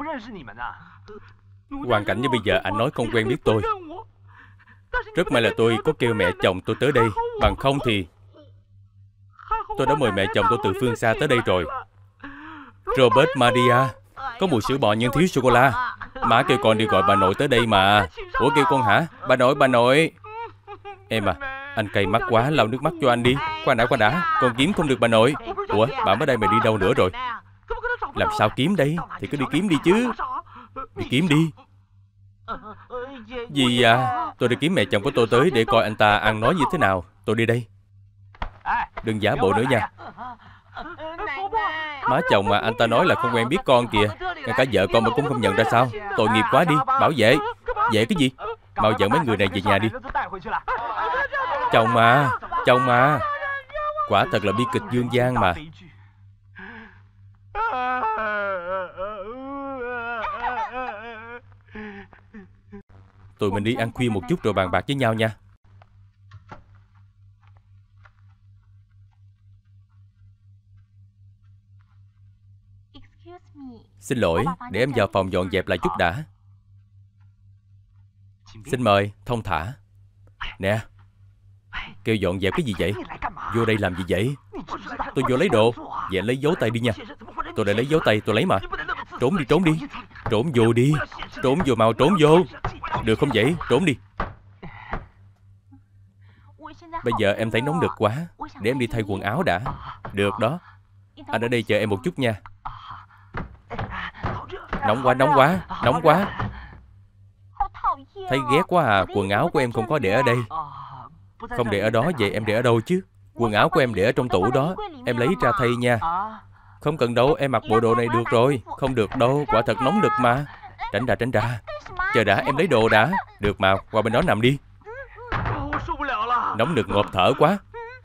Hoàn cảnh như bây giờ anh nói không quen biết tôi. Rất may là tôi có kêu mẹ chồng tôi tới đây. Bằng không thì tôi đã mời mẹ chồng tôi từ phương xa tới đây rồi. Robert Maria, có mùi sữa bò nhưng thiếu sô-cô-la. Má kêu con đi gọi bà nội tới đây mà. Ủa kêu con hả? Bà nội. Em à, anh cay mắt quá, lau nước mắt cho anh đi. Khoan đã, con kiếm không được bà nội. Ủa, bà mới đây mày đi đâu nữa rồi? Làm sao kiếm đây? Thì cứ đi kiếm đi chứ. Đi kiếm đi. Dì à, tôi đi kiếm mẹ chồng của tôi tới để coi anh ta ăn nói như thế nào. Tôi đi đây. Đừng giả bộ nữa nha. Má chồng mà anh ta nói là không quen biết con kìa. Ngay cả vợ con mà cũng không nhận ra sao. Tội nghiệp quá đi. Bảo vệ. Vệ cái gì? Mau dẫn mấy người này về nhà đi. Chồng mà. Quả thật là bi kịch dương gian mà. Tụi mình đi ăn khuya một chút rồi bàn bạc với nhau nha. Xin lỗi, để em vào phòng dọn dẹp lại chút đã. Xin mời, thông thả. Nè, kêu dọn dẹp cái gì vậy? Vô đây làm gì vậy? Tôi vô lấy đồ. Vậy lấy dấu tay đi nha. Tôi đã lấy dấu tay, tôi lấy mà. Trốn đi. Trốn vô đi. Trốn vô mau, trốn vô. Được không vậy? Trốn đi. Bây giờ em thấy nóng nực quá. Để em đi thay quần áo đã. Được đó. Anh ở đây chờ em một chút nha. Nóng quá. Thấy ghét quá à. Quần áo của em không có để ở đây. Không để ở đó, vậy em để ở đâu chứ? Quần áo của em để ở trong tủ đó. Em lấy ra thay nha. Không cần đâu, em mặc bộ đồ này được rồi. Không được đâu, quả thật nóng nực mà. Tránh ra. Chờ đã, em lấy đồ đã. Được mà, qua bên đó nằm đi. Nóng nực ngộp thở quá.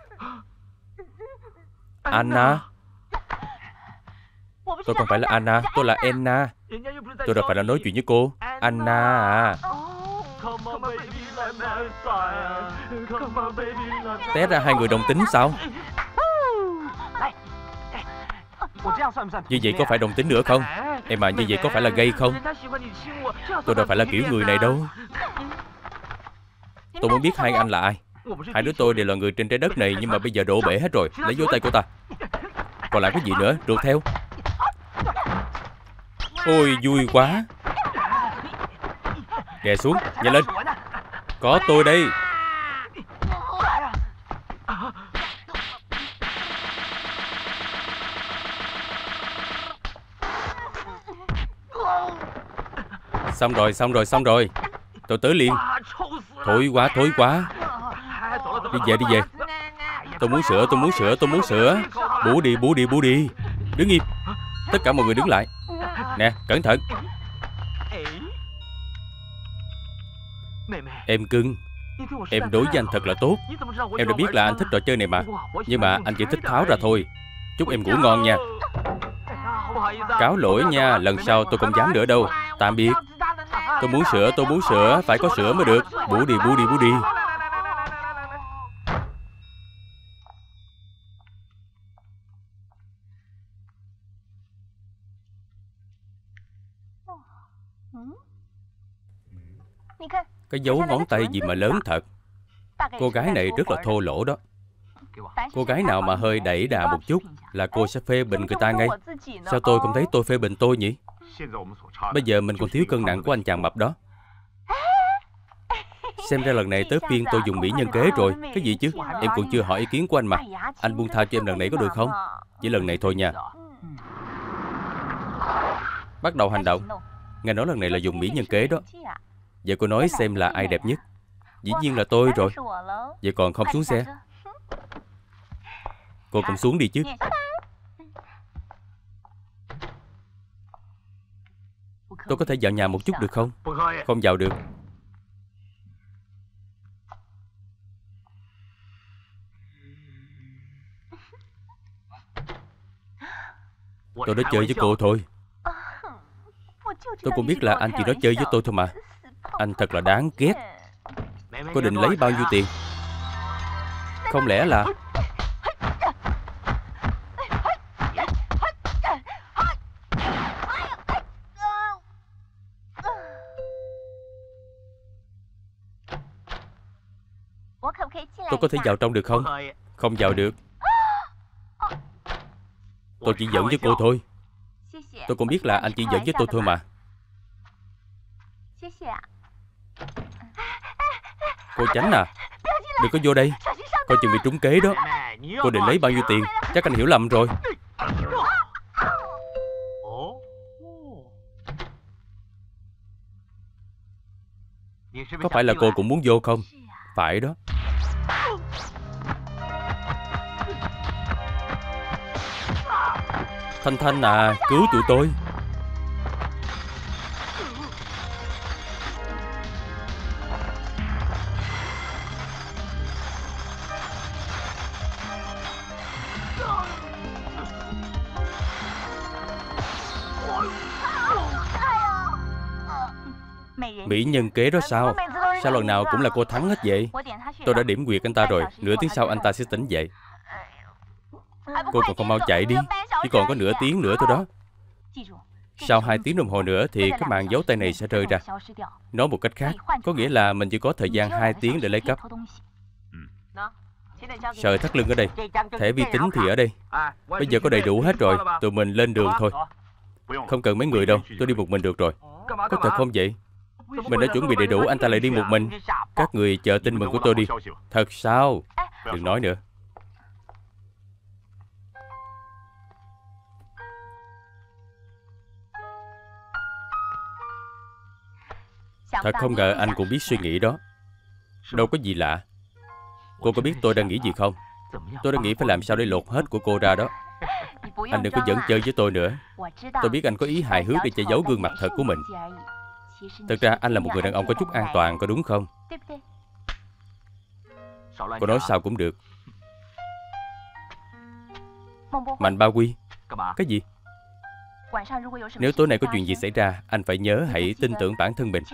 Anna. Tôi không phải là Anna, tôi là Anna. Tôi đâu phải là nói chuyện với cô. Anna à. Té ra hai người đồng tính sao? Như vậy có phải đồng tính nữa không? Em mà như vậy có phải là gay không? Tôi đâu phải là kiểu người này đâu. Tôi muốn biết hai anh là ai. Hai đứa tôi đều là người trên trái đất này, nhưng mà bây giờ đổ bể hết rồi. Lấy dấu tay cô ta. Còn lại cái gì nữa, rượt theo. Ôi vui quá. Đè xuống, nhanh lên. Có tôi đây. Xong rồi. Tôi tới liền. Thối quá. Đi về. Tôi muốn sữa. Bú đi. Đứng im. Tất cả mọi người đứng lại. Nè, cẩn thận. Em cưng, em đối với anh thật là tốt. Em đã biết là anh thích trò chơi này mà. Nhưng mà anh chỉ thích tháo ra thôi. Chúc em ngủ ngon nha. Cáo lỗi nha, lần sau tôi không dám nữa đâu. Tạm biệt. Tôi muốn sữa, phải có sữa mới được. Bú đi. Cái dấu ngón tay gì mà lớn thật. Cô gái này rất là thô lỗ đó. Cô gái nào mà hơi đẩy đà một chút là cô sẽ phê bình người ta ngay. Sao tôi không thấy tôi phê bình tôi nhỉ? Bây giờ mình còn thiếu cân nặng của anh chàng mập đó. Xem ra lần này tới phiên tôi dùng mỹ nhân kế rồi. Cái gì chứ? Em còn chưa hỏi ý kiến của anh mà. Anh buông tha cho em lần này có được không? Chỉ lần này thôi nha. Bắt đầu hành động. Nghe nói lần này là dùng mỹ nhân kế đó. Vậy cô nói xem là ai đẹp nhất? Dĩ nhiên là tôi rồi. Vậy còn không xuống xe? Cô cũng xuống đi chứ. Tôi có thể vào nhà một chút được không? Không vào được. Tôi đã chơi với cô thôi. Tôi cũng biết là anh chỉ nói chơi với tôi thôi mà. Anh thật là đáng ghét. Cô định lấy bao nhiêu tiền? Không lẽ là... Tôi có thể vào trong được không? Không vào được. Tôi chỉ giỡn với cô thôi. Tôi cũng biết là anh chỉ giỡn với tôi thôi mà. Cô tránh à. Đừng có vô đây. Coi chừng bị trúng kế đó. Cô định lấy bao nhiêu tiền? Chắc anh hiểu lầm rồi. Có phải là cô cũng muốn vô không? Phải đó. Thanh à, cứu tụi tôi. Mỹ nhân kế đó sao? Sao lần nào cũng là cô thắng hết vậy? Tôi đã điểm quyệt anh ta rồi. Nửa tiếng sau anh ta sẽ tỉnh dậy. Cô còn không mau chạy đi. Chỉ còn có nửa tiếng nữa thôi đó. Sau 2 tiếng đồng hồ nữa thì cái màn dấu tay này sẽ rơi ra. Nói một cách khác, có nghĩa là mình chỉ có thời gian 2 tiếng để lấy cắp. Sợi thắt lưng ở đây. Thẻ vi tính thì ở đây. Bây giờ có đầy đủ hết rồi. Tụi mình lên đường thôi. Không cần mấy người đâu. Tôi đi một mình được rồi. Có thật không vậy? Mình đã chuẩn bị đầy đủ, anh ta lại đi một mình. Các người chờ tin mừng của tôi đi. Thật sao? Đừng nói nữa. Thật không ngờ anh cũng biết suy nghĩ đó. Đâu có gì lạ. Cô có biết tôi đang nghĩ gì không? Tôi đang nghĩ phải làm sao để lột hết của cô ra đó. Anh đừng có giỡn chơi với tôi nữa. Tôi biết anh có ý hài hước để che giấu gương mặt thật của mình. Thực ra anh là một người đàn ông có chút an toàn, có đúng không? Cô nói sao cũng được. Mạnh Ba Quy. Cái gì? Nếu tối nay có chuyện gì xảy ra, anh phải nhớ hãy tin tưởng bản thân mình.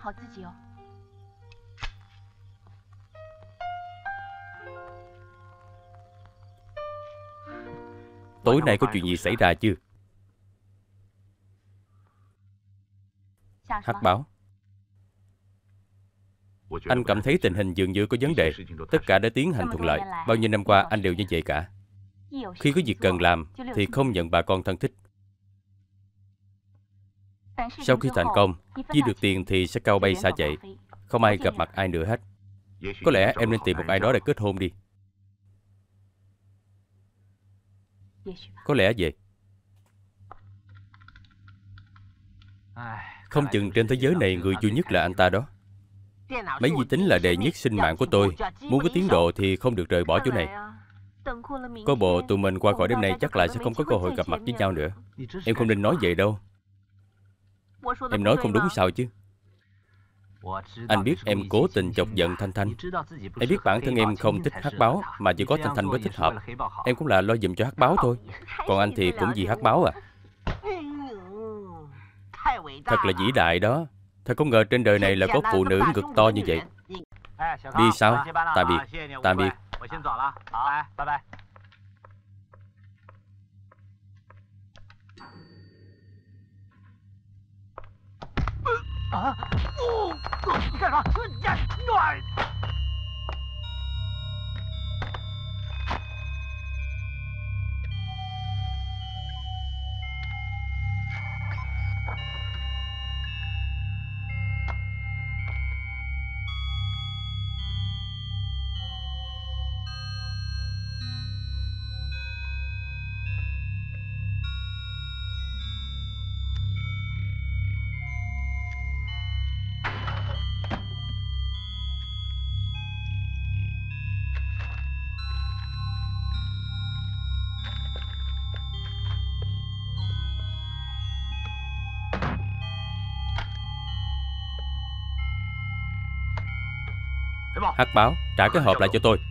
Tối nay có chuyện gì xảy ra chứ? Hắc báo. Anh cảm thấy tình hình dường như có vấn đề. Tất cả đã tiến hành thuận lợi. Bao nhiêu năm qua anh đều như vậy cả. Khi có việc cần làm thì không nhận bà con thân thích. Sau khi thành công, chia được tiền thì sẽ cao bay xa chạy. Không ai gặp mặt ai nữa hết. Có lẽ em nên tìm một ai đó để kết hôn đi. Có lẽ vậy. Không chừng trên thế giới này người duy nhất là anh ta đó. Máy vi tính là đệ nhất sinh mạng của tôi. Muốn có tiến độ thì không được rời bỏ chỗ này. Có bộ tụi mình qua khỏi đêm nay chắc là sẽ không có cơ hội gặp mặt với nhau nữa. Em không nên nói vậy đâu. Em nói không đúng sao chứ? Anh biết em cố tình chọc giận Thanh Thanh. Em biết bản thân em không thích hắc báo, mà chỉ có Thanh Thanh mới thích hợp. Em cũng là lo giùm cho hắc báo thôi. Còn anh thì cũng vì hắc báo à. Thật là vĩ đại đó. Thật không ngờ trên đời này là có phụ nữ ngực to như vậy. Đi sao? Tạm biệt. Tạm biệt. Hắc báo, trả cái hộp lại cho tôi.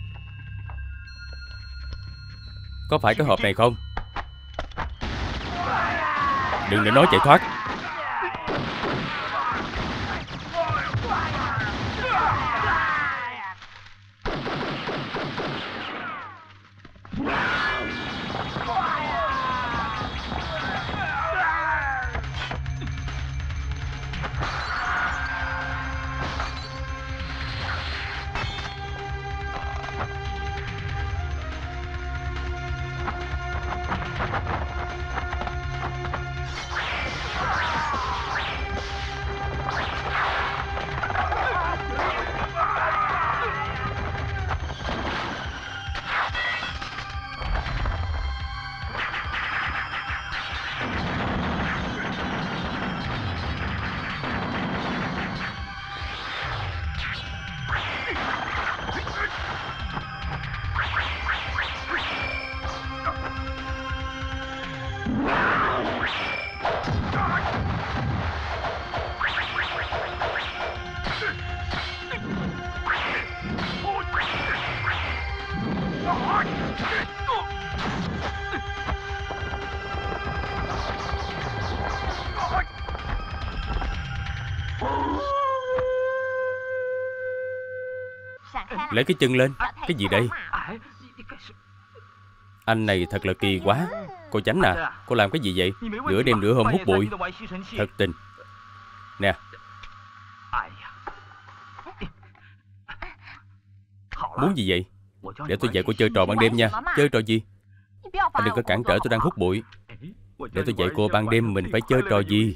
Có phải cái hộp này không? Đừng để nó chạy thoát. Lấy cái chân lên. Cái gì đây? Anh này thật là kỳ quá. Cô Chánh à, cô làm cái gì vậy? Nửa đêm nửa hôm hút bụi. Thật tình. Nè. Muốn gì vậy? Để tôi dạy cô chơi trò ban đêm nha. Chơi trò gì? Anh đừng có cản trở tôi đang hút bụi. Để tôi dạy cô ban đêm mình phải chơi trò gì.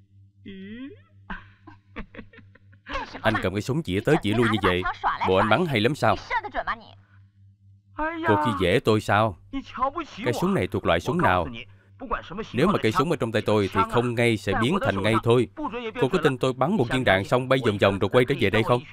Anh cầm cái súng chỉ tới chỉ lui như vậy. Bộ anh bắn hay lắm sao? Cô khi dễ tôi sao? Cái súng này thuộc loại súng nào? Nếu mà cây súng ở trong tay tôi thì không ngay sẽ biến thành ngay thôi. Cô có tin tôi bắn một viên đạn xong bay vòng vòng rồi quay trở về đây không?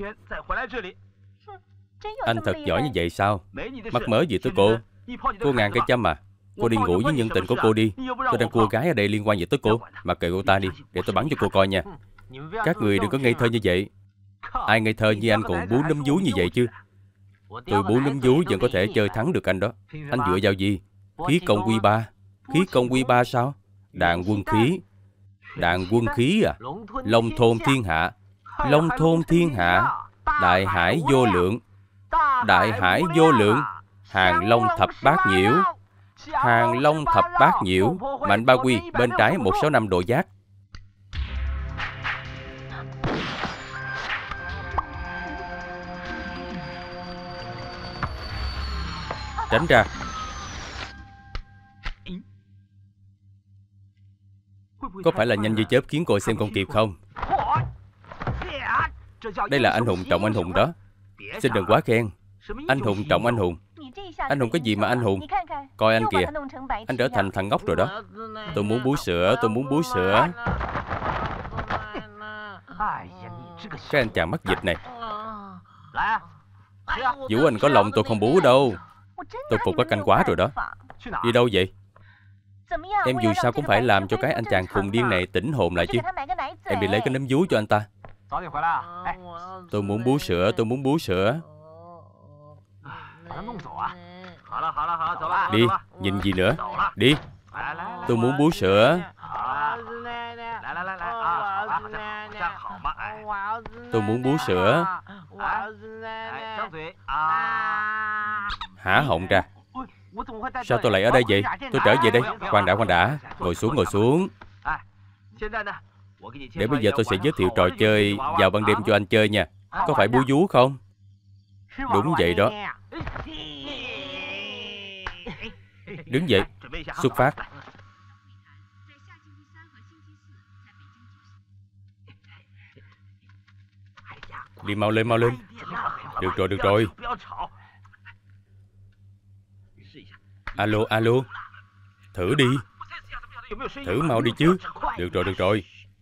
Anh thật giỏi như vậy sao? Mắc mớ gì tới cô? Cô ngàn cây châm à? Cô đi ngủ với nhân tình của cô đi. Tôi đang cua gái ở đây liên quan gì tới cô. Mặc kệ cô ta đi, để tôi bắn cho cô coi nha. Các người đừng có ngây thơ như vậy. Ai ngây thơ như anh còn bú núm vú như vậy chứ? Tôi bú núm vú vẫn có thể chơi thắng được anh đó. Anh dựa vào gì? Khí công quy ba. Khí công quy ba sao? Đạn quân khí. Đạn quân khí à? Long thôn thiên hạ. Long thôn thiên hạ. Đại hải vô lượng. Đại hải vô lượng. Hàng long thập bát nhiễu. Hàng long thập bát nhiễu. Mạnh ba quy bên trái 165 độ giác. Tránh ra. Có phải là nhanh như chớp khiến cô xem không kịp không? Đây là anh hùng trọng anh hùng đó. Xin đừng quá khen. Anh hùng trọng anh hùng. Anh hùng cái gì mà anh hùng? Coi anh kìa, anh trở thành thằng ngốc rồi đó. Tôi muốn bú sữa, tôi muốn bú sữa. Cái anh chàng mắc dịch này. Vũ Anh có lòng tôi không bú đâu. Tôi phục cái canh quá rồi đó. Đi đâu vậy? Em dù sao cũng phải làm cho cái anh chàng khùng điên này tỉnh hồn lại chứ. Em đi lấy cái nấm vú cho anh ta. Tôi muốn bú sữa, tôi muốn bú sữa. Đi, nhìn gì nữa. Đi. Tôi muốn bú sữa. Tôi muốn bú sữa. Há họng ra. Sao tôi lại ở đây vậy? Tôi trở về đây. Khoan đã. Ngồi xuống, ngồi xuống. Để bây giờ tôi sẽ giới thiệu trò chơi vào ban đêm cho anh chơi nha. Có phải bú vú không? Đúng vậy đó. Đứng dậy. Xuất phát. Đi mau lên, mau lên. Được rồi. Alo, alo. Thử đi. Thử mau đi chứ. Được rồi.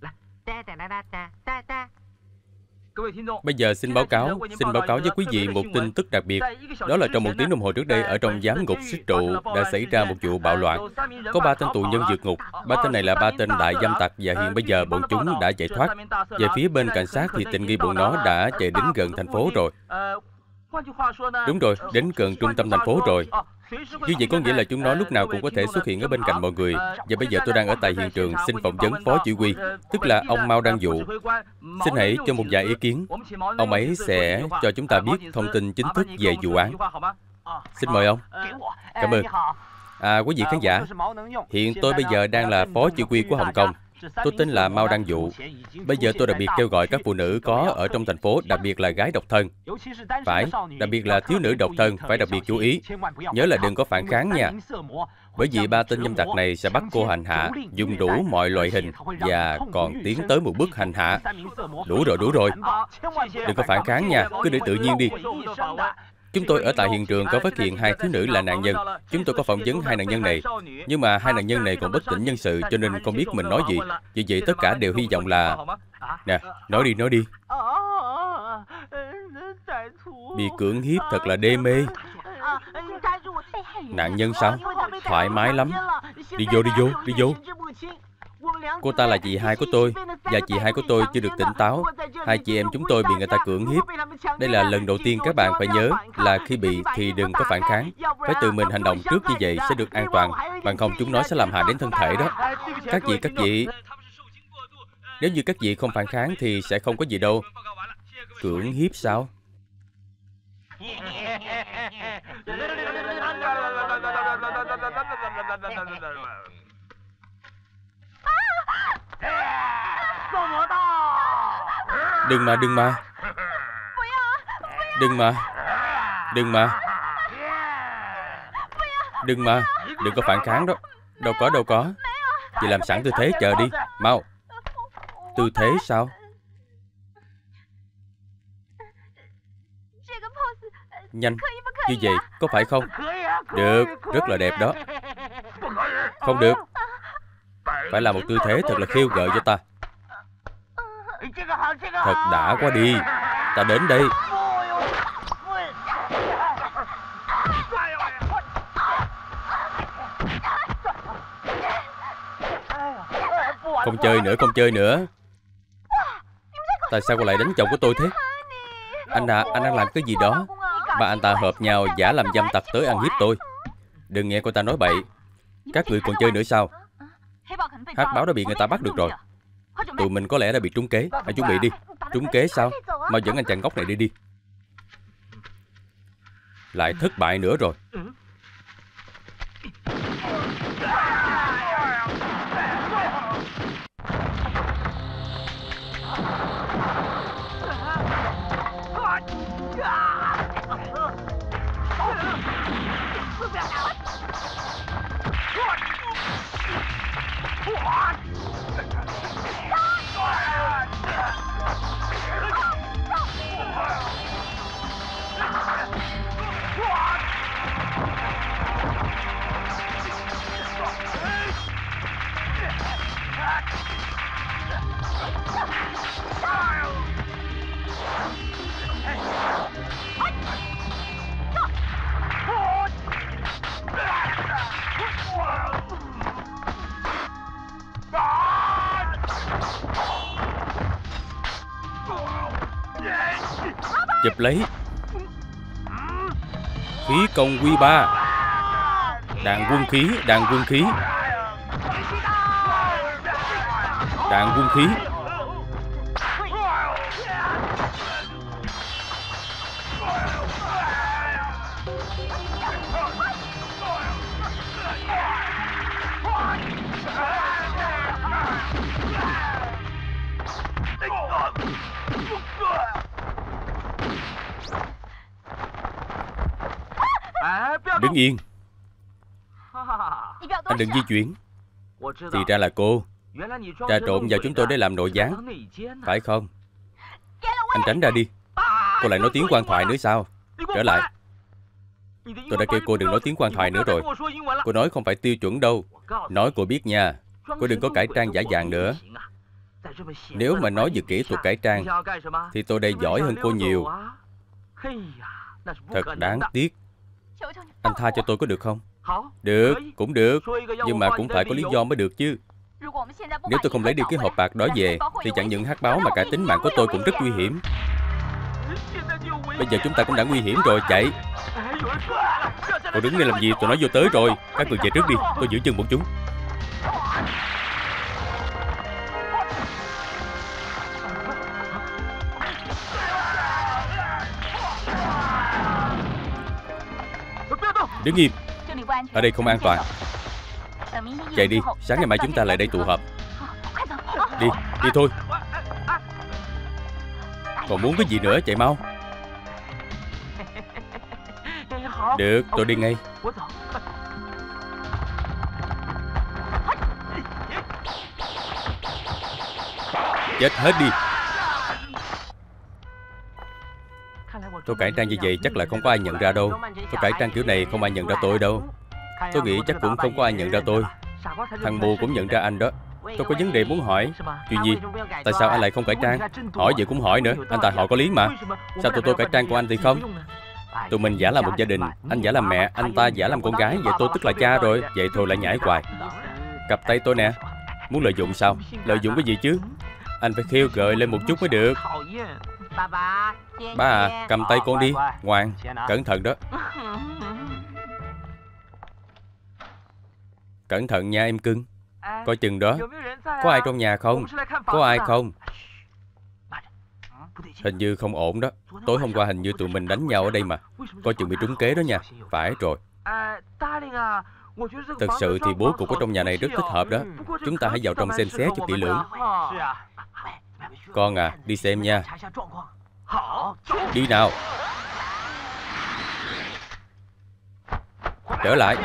Bây giờ xin báo cáo với quý vị một tin tức đặc biệt. Đó là trong 1 tiếng đồng hồ trước đây, ở trong giám ngục Xích Trụ đã xảy ra một vụ bạo loạn. Có 3 tên tù nhân vượt ngục. 3 tên này là 3 tên đại dâm tặc, và hiện bây giờ bọn chúng đã chạy thoát. Về phía bên cảnh sát thì tình nghi bọn nó đã chạy đến gần thành phố rồi. Đúng rồi, đến gần trung tâm thành phố rồi. Như vậy có nghĩa là chúng nó lúc nào cũng có thể xuất hiện ở bên cạnh mọi người. Và bây giờ tôi đang ở tại hiện trường xin phỏng vấn phó chỉ huy, tức là ông Mao Đăng Dụ. Xin hãy cho một vài ý kiến. Ông ấy sẽ cho chúng ta biết thông tin chính thức về vụ án. Xin mời ông. Cảm ơn. Quý vị khán giả, hiện tôi bây giờ đang là phó chỉ huy của Hồng Kông. Tôi tên là Mao Đăng Dụ. Bây giờ tôi đặc biệt kêu gọi các phụ nữ có ở trong thành phố, đặc biệt là gái độc thân. Phải, đặc biệt là thiếu nữ độc thân, phải đặc biệt chú ý. Nhớ là đừng có phản kháng nha. Bởi vì 3 tên dâm tặc này sẽ bắt cô hành hạ, dùng đủ mọi loại hình, và còn tiến tới một bước hành hạ. Đủ rồi. Đừng có phản kháng nha, cứ để tự nhiên đi. Chúng tôi ở tại hiện trường có phát hiện 2 thiếu nữ là nạn nhân. Chúng tôi có phỏng vấn 2 nạn nhân này. Nhưng mà 2 nạn nhân này còn bất tỉnh nhân sự, cho nên không biết mình nói gì. Vì vậy tất cả đều hy vọng là... Nè, nói đi. Bị cưỡng hiếp thật là đê mê. Nạn nhân sao? Thoải mái lắm. Đi vô. Cô ta là chị hai của tôi, và chị hai của tôi chưa được tỉnh táo. 2 chị em chúng tôi bị người ta cưỡng hiếp. Đây là lần đầu tiên, các bạn phải nhớ là khi bị thì đừng có phản kháng. Phải tự mình hành động trước, như vậy sẽ được an toàn. Bằng không chúng nó sẽ làm hại đến thân thể đó. Các vị, nếu như các vị không phản kháng thì sẽ không có gì đâu. Cưỡng hiếp sao? Đừng mà. Đừng có phản kháng đó. Đâu có. Chị làm sẵn tư thế chờ đi. Mau. Tư thế sao? Nhanh. Như vậy có phải không? Được, rất là đẹp đó. Không được. Phải là một tư thế thật là khiêu gợi cho ta. Thật đã quá đi. Ta đến đây. Không chơi nữa. Tại sao cô lại đánh chồng của tôi thế? Anh đang làm cái gì đó? Ba anh ta hợp nhau giả làm dâm tặc tới ăn hiếp tôi. Đừng nghe cô ta nói bậy. Các người còn chơi nữa sao? Hắc báo đã bị người ta bắt được rồi. Tụi mình có lẽ đã bị trúng kế. Hãy chuẩn bị đi. Trúng kế sao? Mau dẫn anh chàng ngốc này đi. Lại thất bại nữa rồi. Chụp lấy. Khí công quy ba. Đạn quân khí, đạn quân khí. Đạn quân khí. Đứng yên. Anh đừng di chuyển. Thì ra là cô. Trà trộn vào chúng tôi để làm nội gián, phải không? Anh tránh ra đi. Cô lại nói tiếng quan thoại nữa sao? Trở lại. Tôi đã kêu cô đừng nói tiếng quan thoại nữa rồi. Cô nói không phải tiêu chuẩn đâu. Nói cô biết nha. Cô đừng có cải trang giả dạng nữa. Nếu mà nói về kỹ thuật cải trang thì tôi đây giỏi hơn cô nhiều. Thật đáng tiếc. Anh tha cho tôi có được không? Được, cũng được. Nhưng mà cũng phải có lý do mới được chứ. Nếu tôi không lấy đi cái hộp bạc đó về thì chẳng những hắc báo mà cả tính mạng của tôi cũng rất nguy hiểm. Bây giờ chúng ta cũng đã nguy hiểm rồi, chạy. Cô đứng đây làm gì? Tôi nói vô tới rồi. Các người chạy trước đi, tôi giữ chân bọn chúng. Đứng im. Ở đây không an toàn. Chạy đi, sáng ngày mai chúng ta lại đây tụ họp. Đi, đi thôi. Còn muốn cái gì nữa, chạy mau. Được, tôi đi ngay. Chết hết đi. Tôi cải trang như vậy chắc là không có ai nhận ra đâu. Tôi cải trang kiểu này không ai nhận ra tôi đâu. Tôi nghĩ chắc cũng không có ai nhận ra tôi. Thằng mù cũng nhận ra anh đó. Tôi có vấn đề muốn hỏi. Chuyện gì? Tại sao anh lại không cải trang? Hỏi vậy cũng hỏi nữa. Anh ta họ có lý mà. Sao tụi tôi cải trang của anh thì không? Tụi mình giả làm một gia đình. Anh giả làm mẹ, anh ta giả làm con gái. Vậy tôi tức là cha rồi. Vậy thôi lại nhảy hoài. Cặp tay tôi nè. Muốn lợi dụng sao? Lợi dụng cái gì chứ? Anh phải khiêu gợi lên một chút mới được. Ba à, cầm tay con đi. Ngoan, cẩn thận đó. Cẩn thận nha em cưng. Coi chừng đó. Có ai trong nhà không? Có ai không? Hình như không ổn đó. Tối hôm qua hình như tụi mình đánh nhau ở đây mà. Coi chừng bị trúng kế đó nha. Phải rồi. Thật sự thì bố cục ở trong nhà này rất thích hợp đó. Chúng ta hãy vào trong xem xét cho kỹ lưỡng. Con à, đi xem nha. Đi nào. Trở lại.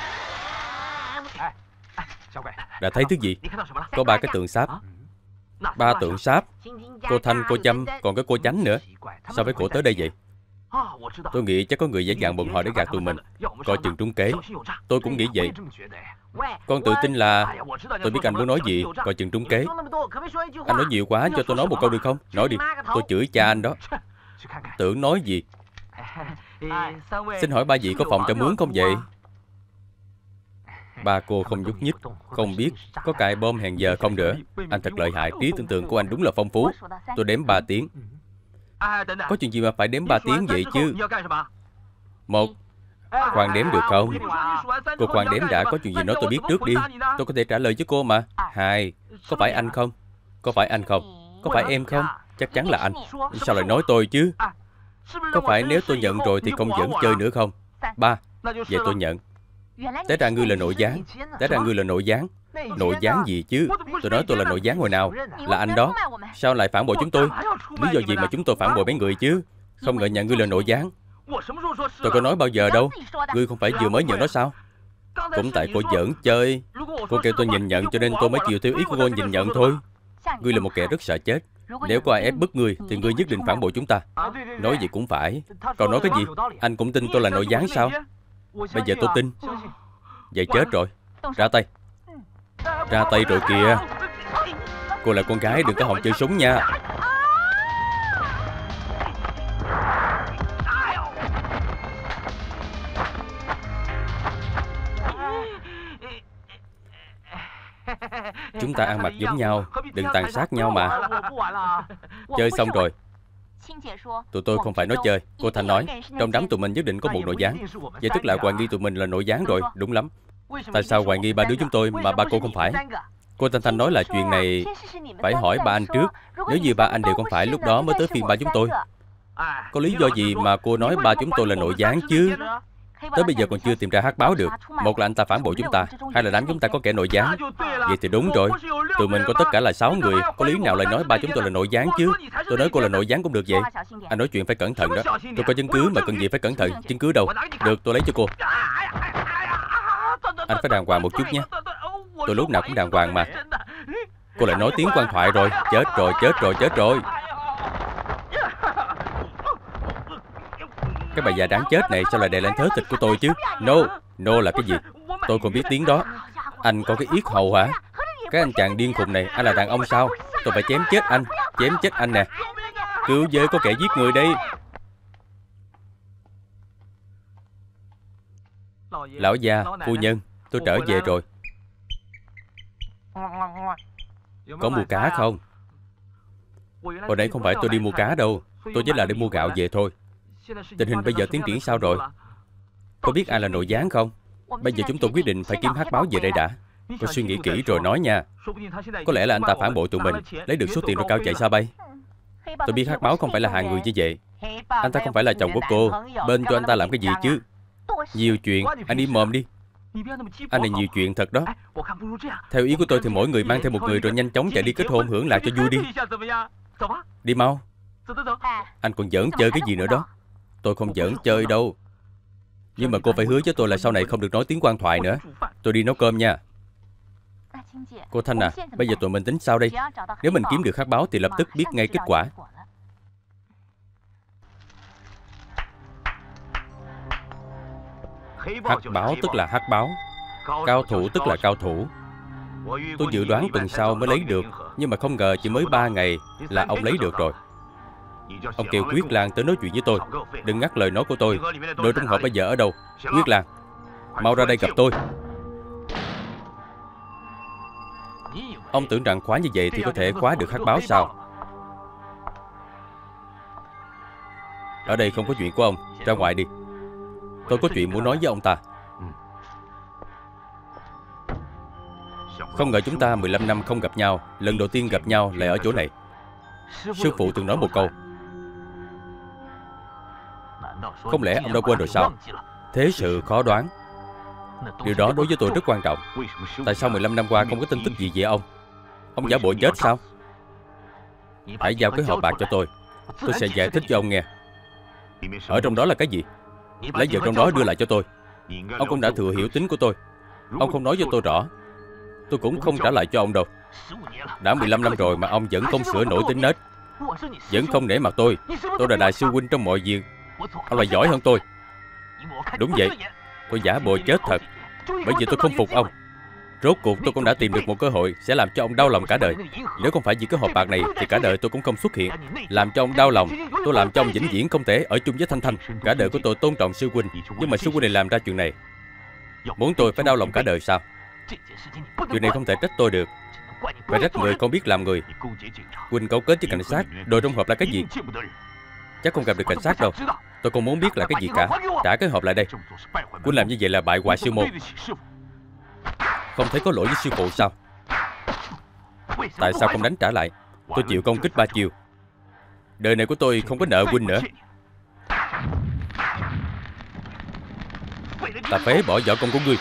Đã thấy thứ gì? Có 3 cái tượng sáp. 3 tượng sáp. Cô Thanh, cô Chăm, còn cái cô Chánh nữa. Sao phải cổ tới đây vậy? Tôi nghĩ chắc có người dễ dàng bọn họ để gạt tụi mình. Coi chừng trúng kế. Tôi cũng nghĩ vậy. Con tự tin là... Tôi biết anh muốn nói gì. Coi chừng trúng kế. Anh nói nhiều quá, cho tôi nói một câu được không? Nói đi. Tôi chửi cha anh đó. Tưởng nói gì? Xin hỏi ba vị có phòng cho mướn không vậy? Ba cô không nhúc nhích. Không biết có cài bom hẹn giờ không nữa. Anh thật lợi hại. Trí tưởng tượng của anh đúng là phong phú. Tôi đếm 3 tiếng. Có chuyện gì mà phải đếm 3 tiếng vậy chứ? 1. Khoan đếm được không? Cô khoan đếm đã. Có chuyện gì nói tôi biết trước đi. Tôi có thể trả lời với cô mà. 2. Có phải anh không? Có phải anh không? Có phải em không? Chắc chắn là anh. Sao lại nói tôi chứ? Có phải nếu tôi nhận rồi thì không vẫn chơi nữa không? 3. Vậy tôi nhận. Té ra ngươi là nội gián. Té ra ngươi là nội gián. Nội gián gì chứ? Tôi nói tôi là nội gián hồi nào? Là anh đó. Sao lại phản bội chúng tôi? Lý do gì mà chúng tôi phản bội mấy người chứ? Không ngờ nhận ngươi là nội gián. Tôi có nói bao giờ đâu. Ngươi không phải vừa mới nhận đó sao? Cũng tại cô giỡn chơi. Cô kêu tôi nhìn nhận cho nên tôi mới chịu theo ý của cô nhìn nhận thôi. Ngươi là một kẻ rất sợ chết. Nếu có ai ép bức ngươi thì ngươi nhất định phản bội chúng ta. Nói gì cũng phải. Còn nói cái gì? Anh cũng tin tôi là nội gián sao? Bây giờ tôi tin. Vậy chết rồi. Ra tay. Ra tay rồi kìa. Cô là con gái, đừng có hòng chơi súng nha. Chúng ta ăn mặc giống nhau, đừng tàn sát nhau mà. Chơi xong rồi. Tụi tôi không phải nói chơi. Cô Thanh nói, trong đám tụi mình nhất định có một nội gián. Vậy tức là hoài nghi tụi mình là nội gián rồi. Đúng lắm. Tại sao hoài nghi ba đứa chúng tôi mà ba cô không phải? Cô Thanh nói là chuyện này phải hỏi ba anh trước. Nếu như ba anh đều không phải, lúc đó mới tới phiên ba chúng tôi. Có lý do gì mà cô nói ba chúng tôi là nội gián chứ? Tới bây giờ còn chưa tìm ra hắc báo được. Một là anh ta phản bội chúng ta, hai là đám chúng ta có kẻ nội gián. Vậy thì đúng rồi. Tụi mình có tất cả là 6 người. Có lý nào lại nói ba chúng tôi là nội gián chứ? Tôi nói cô là nội gián cũng được vậy. Anh nói chuyện phải cẩn thận đó. Tôi có chứng cứ mà cần gì phải cẩn thận. Chứng cứ đâu? Được, tôi lấy cho cô. Anh phải đàng hoàng một chút nhé. Tôi lúc nào cũng đàng hoàng mà. Cô lại nói tiếng quan thoại rồi. Chết rồi, chết rồi, chết rồi. Cái bà già đáng chết này sao lại đè lên thớ thịt của tôi chứ? No, no là cái gì? Tôi còn biết tiếng đó. Anh có cái yết hầu hả? Cái anh chàng điên khùng này, anh là đàn ông sao? Tôi phải chém chết anh. Chém chết anh nè. Cứu với, có kẻ giết người đây. Lão gia, phu nhân, tôi trở về rồi. Có mua cá không? Hồi nãy không phải tôi đi mua cá đâu. Tôi chỉ là đi mua gạo về thôi. Tình hình bây giờ tiến triển sao rồi? Có biết ai là nội gián không? Bây giờ chúng tôi quyết định phải kiếm hắc báo về đây đã. Cô suy nghĩ kỹ rồi nói nha. Có lẽ là anh ta phản bội tụi mình, lấy được số tiền rồi cao chạy xa bay. Tôi biết hắc báo không phải là hạng người như vậy. Anh ta không phải là chồng của cô. Bên cho anh ta làm cái gì chứ? Nhiều chuyện, anh im mồm đi. Anh này nhiều chuyện thật đó. Theo ý của tôi thì mỗi người mang theo một người rồi nhanh chóng chạy đi kết hôn hưởng lạc cho vui đi. Đi mau. Anh còn giỡn chơi cái gì nữa đó? Tôi không giỡn chơi đâu. Nhưng mà cô phải hứa với tôi là sau này không được nói tiếng quan thoại nữa. Tôi đi nấu cơm nha. Cô Thanh à, bây giờ tụi mình tính sao đây? Nếu mình kiếm được hắc báo thì lập tức biết ngay kết quả. Hắc báo tức là hắc báo. Cao thủ tức là cao thủ. Tôi dự đoán tuần sau mới lấy được, nhưng mà không ngờ chỉ mới 3 ngày là ông lấy được rồi. Ông kêu Quyết Lan tới nói chuyện với tôi. Đừng ngắt lời nói của tôi. Đội trong họp bây giờ ở đâu? Quyết Lan, mau ra đây gặp tôi. Ông tưởng rằng khóa như vậy thì có thể khóa được hắc báo sao? Ở đây không có chuyện của ông. Ra ngoài đi. Tôi có chuyện muốn nói với ông ta. Không ngờ chúng ta 15 năm không gặp nhau, lần đầu tiên gặp nhau lại ở chỗ này. Sư phụ từng nói một câu. Không lẽ ông đã quên rồi sao? Thế sự khó đoán. Điều đó đối với tôi rất quan trọng. Tại sao 15 năm qua không có tin tức gì về ông? Ông giả bộ chết sao? Hãy giao cái hộp bạc cho tôi. Tôi sẽ giải thích cho ông nghe. Ở trong đó là cái gì? Lấy vật trong đó đưa lại cho tôi. Ông cũng đã thừa hiểu tính của tôi. Ông không nói cho tôi rõ, tôi cũng không trả lại cho ông đâu. Đã 15 năm rồi mà ông vẫn không sửa nổi tính nết, vẫn không nể mặt tôi. Tôi là đại sư huynh trong mọi việc, ông là giỏi hơn tôi. Đúng vậy, tôi giả bộ chết thật. Bởi vì tôi không phục ông. Rốt cuộc tôi cũng đã tìm được một cơ hội sẽ làm cho ông đau lòng cả đời. Nếu không phải vì cái hộp bạc này thì cả đời tôi cũng không xuất hiện. Làm cho ông đau lòng, tôi làm cho ông vĩnh viễn không thể ở chung với Thanh Thanh. Cả đời của tôi tôn trọng sư huynh, nhưng mà sư huynh này làm ra chuyện này, muốn tôi phải đau lòng cả đời sao? Chuyện này không thể trách tôi được. Phải trách người không biết làm người. Huynh cấu kết với cảnh sát. Đồ trong hộp là cái gì? Chắc không gặp được cảnh sát đâu. Tôi không muốn biết là cái gì cả. Trả cái hộp lại đây. Huynh làm như vậy là bại hoại sư môn. Không thấy có lỗi với sư phụ sao? Tại sao không đánh trả lại? Tôi chịu công kích 3 chiều. Đời này của tôi không có nợ huynh nữa. Ta phế bỏ võ công của ngươi.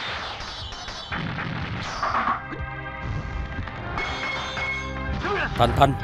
Thanh Thanh.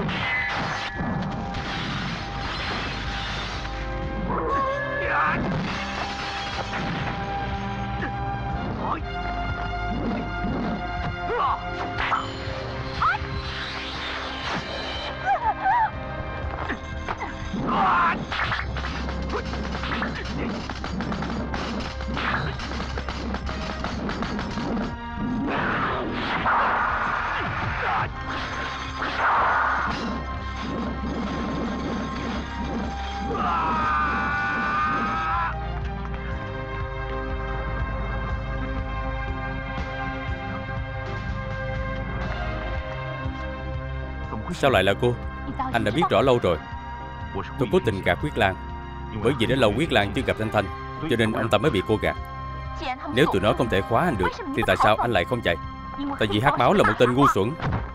Sao lại là cô? Anh đã biết rõ lâu rồi. Tôi cố tình gạt Quyết Lan. Bởi vì đã lâu Quyết Lan chưa gặp Thanh Thanh, cho nên ông ta mới bị cô gạt. Nếu tụi nó không thể khóa anh được thì tại sao anh lại không chạy? Tại vì Hắc Báo là một tên ngu xuẩn.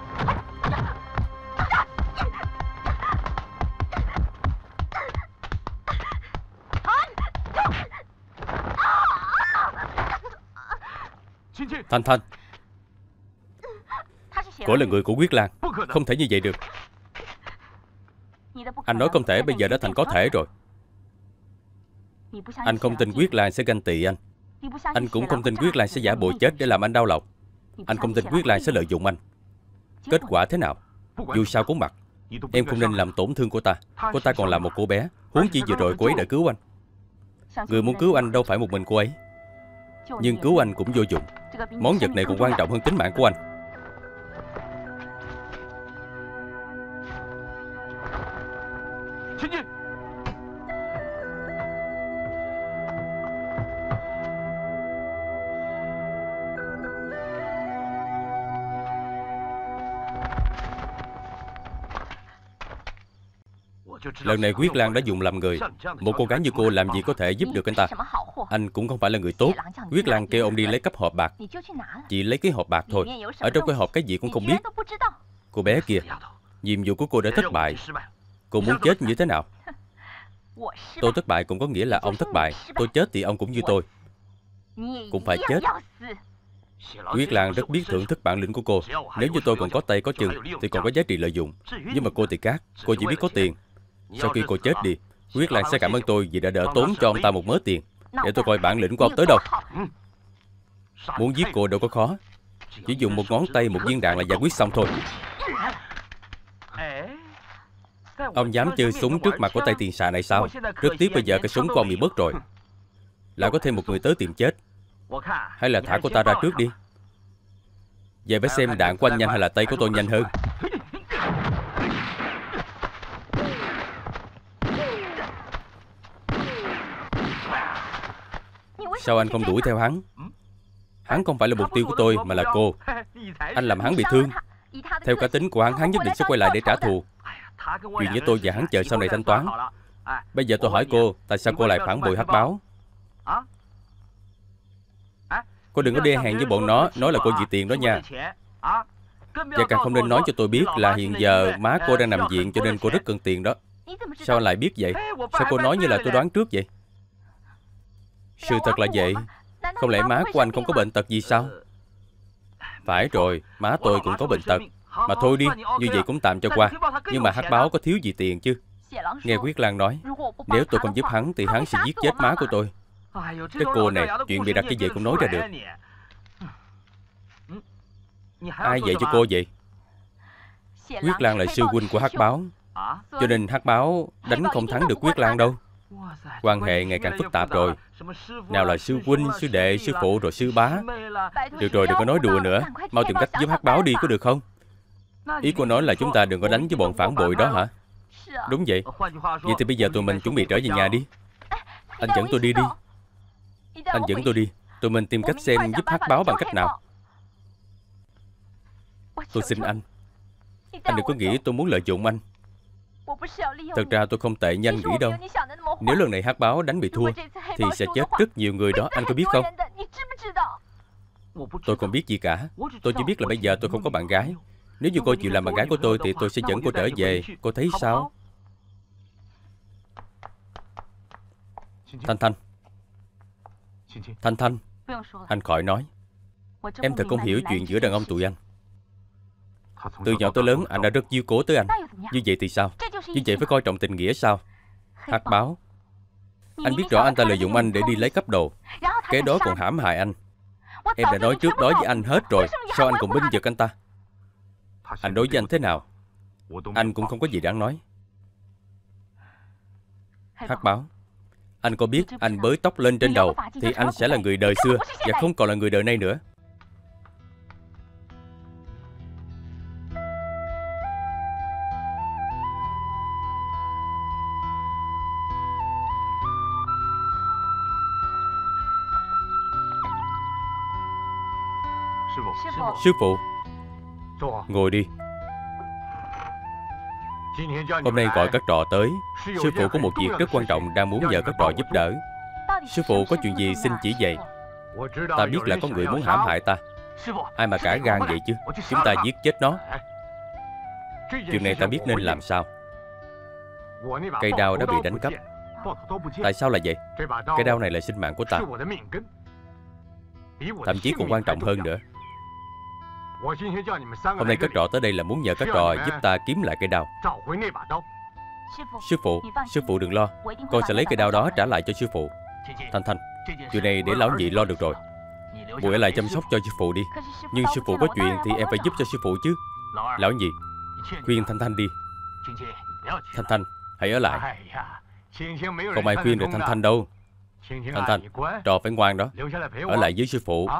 Thanh Thanh, cổ là người của Quyết Lan. Không thể như vậy được. Anh nói không thể bây giờ đã thành có thể rồi. Anh không tin Quyết Lan sẽ ganh tị anh. Anh cũng không tin Quyết Lan sẽ giả bộ chết để làm anh đau lòng. Anh không tin Quyết Lan sẽ lợi dụng anh. Kết quả thế nào dù sao cũng mặc. Em không nên làm tổn thương cô ta. Cô ta còn là một cô bé. Huống chi vừa rồi cô ấy đã cứu anh. Người muốn cứu anh đâu phải một mình cô ấy. Nhưng cứu anh cũng vô dụng. Món vật này còn quan trọng hơn tính mạng của anh. Lần này Quyết Lan đã dùng làm người. Một cô gái như cô làm gì có thể giúp được anh ta. Anh cũng không phải là người tốt. Quyết Lan kêu ông đi lấy cắp hộp bạc. Chỉ lấy cái hộp bạc thôi. Ở trong cái hộp cái gì cũng không biết. Cô bé kia, nhiệm vụ của cô đã thất bại. Cô muốn chết như thế nào? Tôi thất bại cũng có nghĩa là ông thất bại. Tôi chết thì ông cũng như tôi, cũng phải chết. Quyết Lan rất biết thưởng thức bản lĩnh của cô. Nếu như tôi còn có tay có chân thì còn có giá trị lợi dụng. Nhưng mà cô thì khác. Cô chỉ biết có tiền. Sau khi cô chết đi, Quyết Lan sẽ cảm ơn tôi vì đã đỡ tốn cho ông ta một mớ tiền. Để tôi coi bản lĩnh của ông tới đâu. Muốn giết cô đâu có khó. Chỉ dùng một ngón tay, một viên đạn là giải quyết xong thôi. Ông dám chơi súng trước mặt của tay tiền xà này sao? Rất tiếc bây giờ cái súng của ông bị bớt rồi. Lại có thêm một người tới tìm chết. Hay là thả cô ta ra trước đi. Vậy phải xem đạn của anh nhanh hay là tay của tôi nhanh hơn. Sao anh không đuổi theo hắn? Hắn không phải là mục tiêu của tôi mà là cô. Anh làm hắn bị thương. Theo cá tính của hắn nhất định sẽ quay lại để trả thù. Chuyện với tôi và hắn chờ sau này thanh toán. Bây giờ tôi hỏi cô, tại sao cô lại phản bội Hắc Báo? Cô đừng có đe hèn với bọn nó, nói là cô vì tiền đó nha. Và càng không nên nói cho tôi biết là hiện giờ má cô đang nằm viện cho nên cô rất cần tiền đó. Sao lại biết vậy? Sao cô nói như là tôi đoán trước vậy? Sự thật là vậy. Không lẽ má của anh không có bệnh tật gì sao? Phải rồi, má tôi cũng có bệnh tật. Mà thôi đi, như vậy cũng tạm cho qua. Nhưng mà Hắc Báo có thiếu gì tiền chứ? Nghe Quyết Lan nói, nếu tôi không giúp hắn thì hắn sẽ giết chết má của tôi. Cái cô này, chuyện bị đặt cái gì cũng nói ra được. Ai dạy cho cô vậy? Quyết Lan là sư huynh của Hắc Báo. Cho nên Hắc Báo đánh không thắng được Quyết Lan đâu. Quan hệ ngày càng phức tạp rồi. Nào là sư huynh, sư đệ, sư phụ rồi sư bá. Được rồi, đừng có nói đùa nữa. Mau tìm cách giúp Hắc Báo đi, có được không? Ý cô nói là chúng ta đừng có đánh với bọn phản bội đó hả? Đúng vậy. Vậy thì bây giờ tụi mình chuẩn bị trở về nhà đi. Anh dẫn tôi đi đi. Anh dẫn tôi đi. Tụi mình tìm cách xem giúp Hắc Báo bằng cách nào. Tôi xin anh đừng có nghĩ tôi muốn lợi dụng anh. Thật ra tôi không tệ như anh nghĩ đâu. Nếu lần này Hắc Báo đánh bị thua thì sẽ chết rất nhiều người đó, anh có biết không? Tôi không biết gì cả. Tôi chỉ biết là bây giờ tôi không có bạn gái. Nếu như cô chịu làm bạn gái của tôi thì tôi sẽ dẫn cô trở về. Cô thấy sao? Thanh Thanh. Thanh Thanh. Anh khỏi nói. Em thật không hiểu chuyện giữa đàn ông tụi anh. Từ nhỏ tới lớn anh đã rất chiếu cố tới anh. Như vậy thì sao? Như vậy phải coi trọng tình nghĩa sao? Hắc báo, anh biết rõ anh ta lợi dụng anh để đi lấy cắp đồ, kế đó còn hãm hại anh. Em đã nói trước đó với anh hết rồi, sao anh còn bênh vực anh ta? Anh đối với anh thế nào, anh cũng không có gì đáng nói. Hắc báo, anh có biết anh bới tóc lên trên đầu thì anh sẽ là người đời xưa và không còn là người đời nay nữa. Sư phụ, ngồi đi. Hôm nay gọi các trò tới, sư phụ có một việc rất quan trọng đang muốn nhờ các trò giúp đỡ. Sư phụ có chuyện gì xin chỉ dạy. Ta biết là có người muốn hãm hại ta. Ai mà cả gan vậy chứ? Chúng ta giết chết nó. Chuyện này ta biết nên làm sao. Cây đao đã bị đánh cắp. Tại sao là vậy? Cây đao này là sinh mạng của ta, thậm chí còn quan trọng hơn nữa. Hôm nay các trò tới đây là muốn nhờ các trò giúp ta kiếm lại cây đao. Sư phụ đừng lo, con sẽ lấy cây đao đó trả lại cho sư phụ. Thanh Thanh, chuyện này để lão nhị lo được rồi. Muội ở lại chăm sóc cho sư phụ đi. Nhưng sư phụ có chuyện thì em phải giúp cho sư phụ chứ. Lão nhị, khuyên Thanh Thanh đi. Thanh Thanh, hãy ở lại. Không ai khuyên được Thanh Thanh đâu. Thanh Thanh, trò phải ngoan đó, ở lại với sư phụ.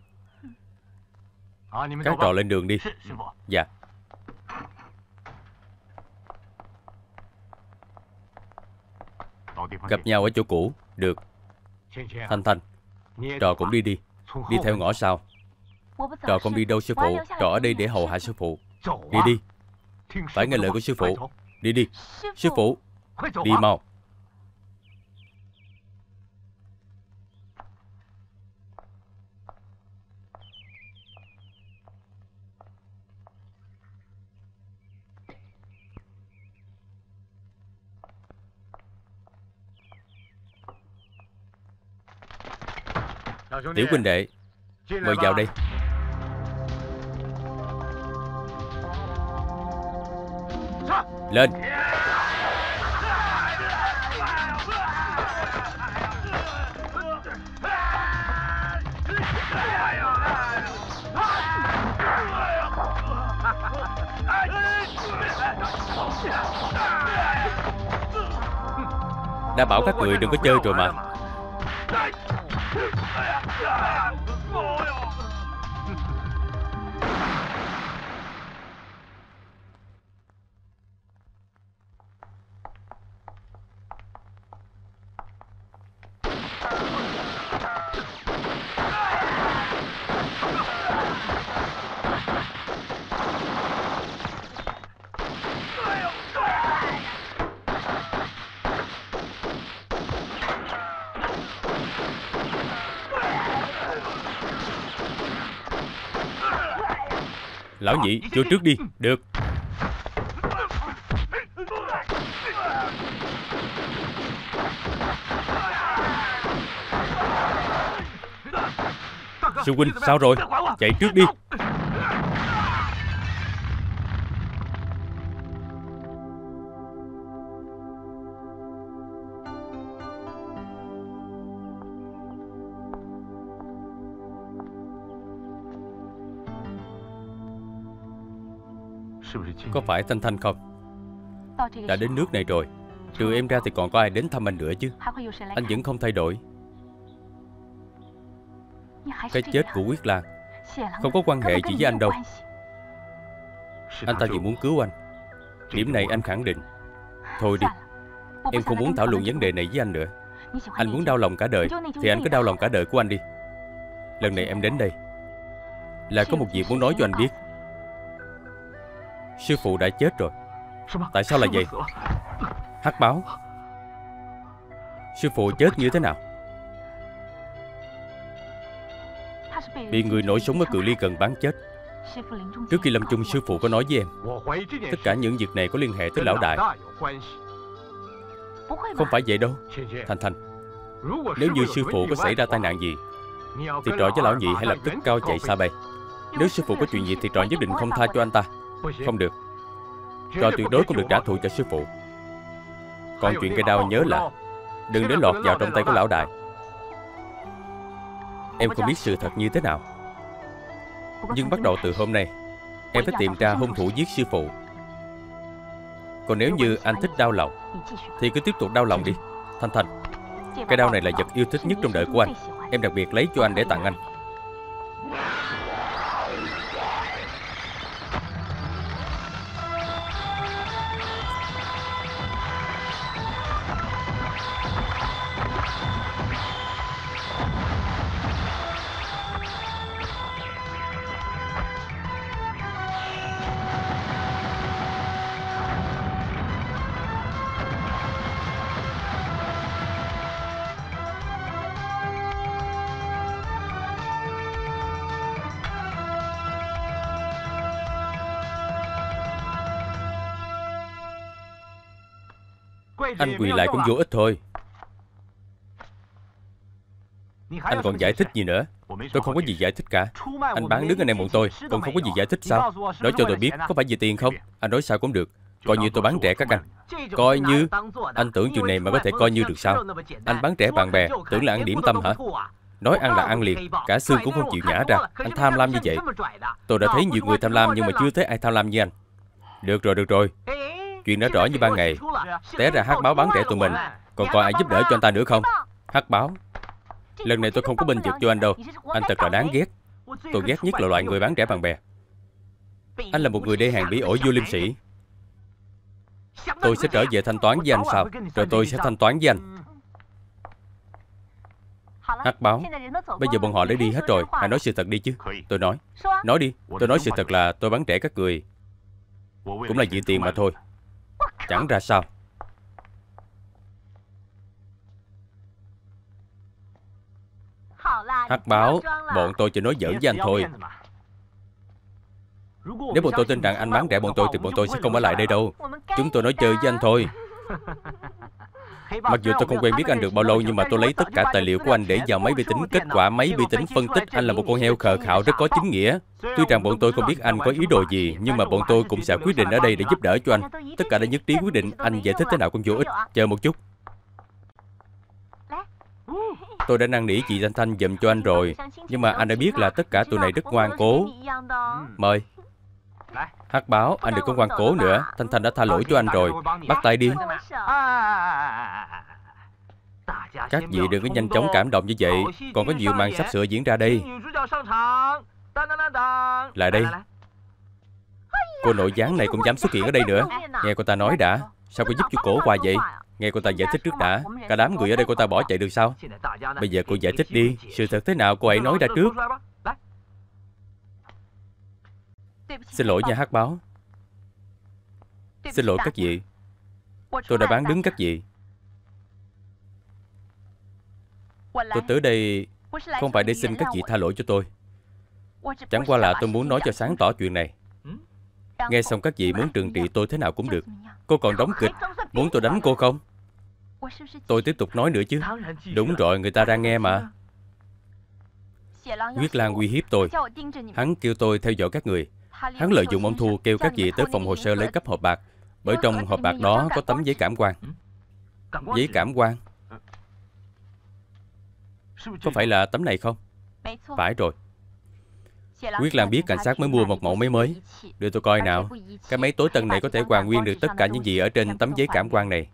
Các trò lên đường đi. Dạ. Gặp nhau ở chỗ cũ. Được. Thanh Thanh, trò cũng đi đi. Đi theo ngõ sau. Trò không đi đâu sư phụ. Trò ở đây để hầu hạ sư phụ. Đi đi. Phải nghe lời của sư phụ. Đi đi. Sư phụ, đi mau. Tiểu huynh đệ, mời vào đây. Lên. Đã bảo các người đừng có chơi rồi mà. Lão nhị, vô trước đi. Được. Sư huynh, sao rồi? Chạy trước đi. Có phải Thanh Thanh không? Đã đến nước này rồi, trừ em ra thì còn có ai đến thăm anh nữa chứ? Anh vẫn không thay đổi. Cái chết của Quyết Lan không có quan hệ gì với anh đâu. Anh ta chỉ muốn cứu anh. Điểm này anh khẳng định. Thôi đi, em không muốn thảo luận vấn đề này với anh nữa. Anh muốn đau lòng cả đời thì anh cứ đau lòng cả đời của anh đi. Lần này em đến đây là có một việc muốn nói cho anh biết. Sư phụ đã chết rồi. Tại sao là vậy? Hắc báo, sư phụ chết như thế nào? Bị người nổi sống ở Cự Ly Cần bắn chết. Trước khi lâm chung, sư phụ có nói với em tất cả những việc này có liên hệ tới lão đại. Không phải vậy đâu Thanh Thanh. Nếu như sư phụ có xảy ra tai nạn gì thì trò với lão nhị hãy lập tức cao chạy xa bay. Nếu sư phụ có chuyện gì thì trò nhất định không tha cho anh ta. Không được. Trò tuyệt đối không được trả thù cho sư phụ. Còn chuyện cây đao nhớ là đừng để lọt vào trong tay của lão đại. Em không biết sự thật như thế nào, nhưng bắt đầu từ hôm nay em phải tìm ra hung thủ giết sư phụ. Còn nếu như anh thích đau lòng thì cứ tiếp tục đau lòng đi. Thanh Thanh, cái đao này là vật yêu thích nhất trong đời của anh. Em đặc biệt lấy cho anh để tặng anh. Anh quỳ lại cũng vô ích thôi. Anh còn giải thích gì nữa? Tôi không có gì giải thích cả. Anh bán đứng anh em bọn tôi, còn không có gì giải thích sao? Nói cho tôi biết có phải vì tiền không? Anh nói sao cũng được. Coi như tôi bán rẻ các anh. Coi như? Anh tưởng chuyện này mà có thể coi như được sao? Anh bán rẻ bạn bè, tưởng là ăn điểm tâm hả? Nói ăn là ăn liền, cả xương cũng không chịu nhả ra. Anh tham lam như vậy. Tôi đã thấy nhiều người tham lam nhưng mà chưa thấy ai tham lam như anh. Được rồi, được rồi. Chuyện đã rõ như ban ngày. Té ra Hắc Báo bán rẻ tụi mình, còn coi ai giúp đỡ cho anh ta nữa không? Hắc Báo, lần này tôi không có bênh vực cho anh đâu. Anh thật là đáng ghét. Tôi ghét nhất là loại người bán rẻ bạn bè. Anh là một người đê hèn bỉ ổi vô liêm sỉ. Tôi sẽ trở về thanh toán với anh sau. Rồi tôi sẽ thanh toán với anh. Hắc Báo, bây giờ bọn họ đã đi hết rồi. Hãy nói sự thật đi chứ. Tôi nói. Nói đi. Tôi nói sự thật là tôi bán rẻ các người cũng là vì tiền mà thôi. Chẳng ra sao. Hắc Báo, bọn tôi chỉ nói giỡn với anh thôi. Nếu bọn tôi tin rằng anh bán rẻ bọn tôi thì bọn tôi sẽ không ở lại đây đâu. Chúng tôi nói chơi với anh thôi. Mặc dù tôi không quen biết anh được bao lâu, nhưng mà tôi lấy tất cả tài liệu của anh để vào máy vi tính. Kết quả máy vi tính phân tích anh là một con heo khờ khạo rất có chính nghĩa. Tuy rằng bọn tôi không biết anh có ý đồ gì, nhưng mà bọn tôi cũng sẽ quyết định ở đây để giúp đỡ cho anh. Tất cả đã nhất trí quyết định. Anh giải thích thế nào cũng vô ích. Chờ một chút. Tôi đã năn nỉ chị Thanh Thanh giùm cho anh rồi, nhưng mà anh đã biết là tất cả tụi này rất ngoan cố. Mời. Hắc Báo, anh đừng có ngoan cố nữa. Thanh Thanh đã tha lỗi cho anh rồi. Bắt tay đi. Các vị đừng có nhanh chóng cảm động như vậy. Còn có nhiều màn sắp sửa diễn ra đây. Lại đây. Cô nội gián này cũng dám xuất hiện ở đây nữa. Nghe cô ta nói đã. Sao cô giúp chú cổ qua vậy? Nghe cô ta giải thích trước đã. Cả đám người ở đây cô ta bỏ chạy được sao? Bây giờ cô giải thích đi. Sự thật thế nào cô ấy nói ra trước. Xin lỗi nha Hắc Báo. Xin lỗi các vị. Tôi đã bán đứng các vị. Tôi tới đây không phải để xin các vị tha lỗi cho tôi. Chẳng qua là tôi muốn nói cho sáng tỏ chuyện này. Nghe xong các vị muốn trừng trị tôi thế nào cũng được. Cô còn đóng kịch, muốn tôi đánh cô không? Tôi tiếp tục nói nữa chứ. Đúng rồi, người ta đang nghe mà. Quyết Lan uy hiếp tôi. Hắn kêu tôi theo dõi các người. Hắn lợi dụng ông Thu kêu các vị tới phòng hồ sơ lấy cấp hộp bạc. Bởi trong hộp bạc đó có tấm giấy cảm quan. Giấy cảm quan? Có phải là tấm này không? Phải rồi. Quyết Lan biết cảnh sát mới mua một mẫu máy mới. Đưa tôi coi nào. Cái máy tối tân này có thể hoàn nguyên được tất cả những gì ở trên tấm giấy cảm quan này.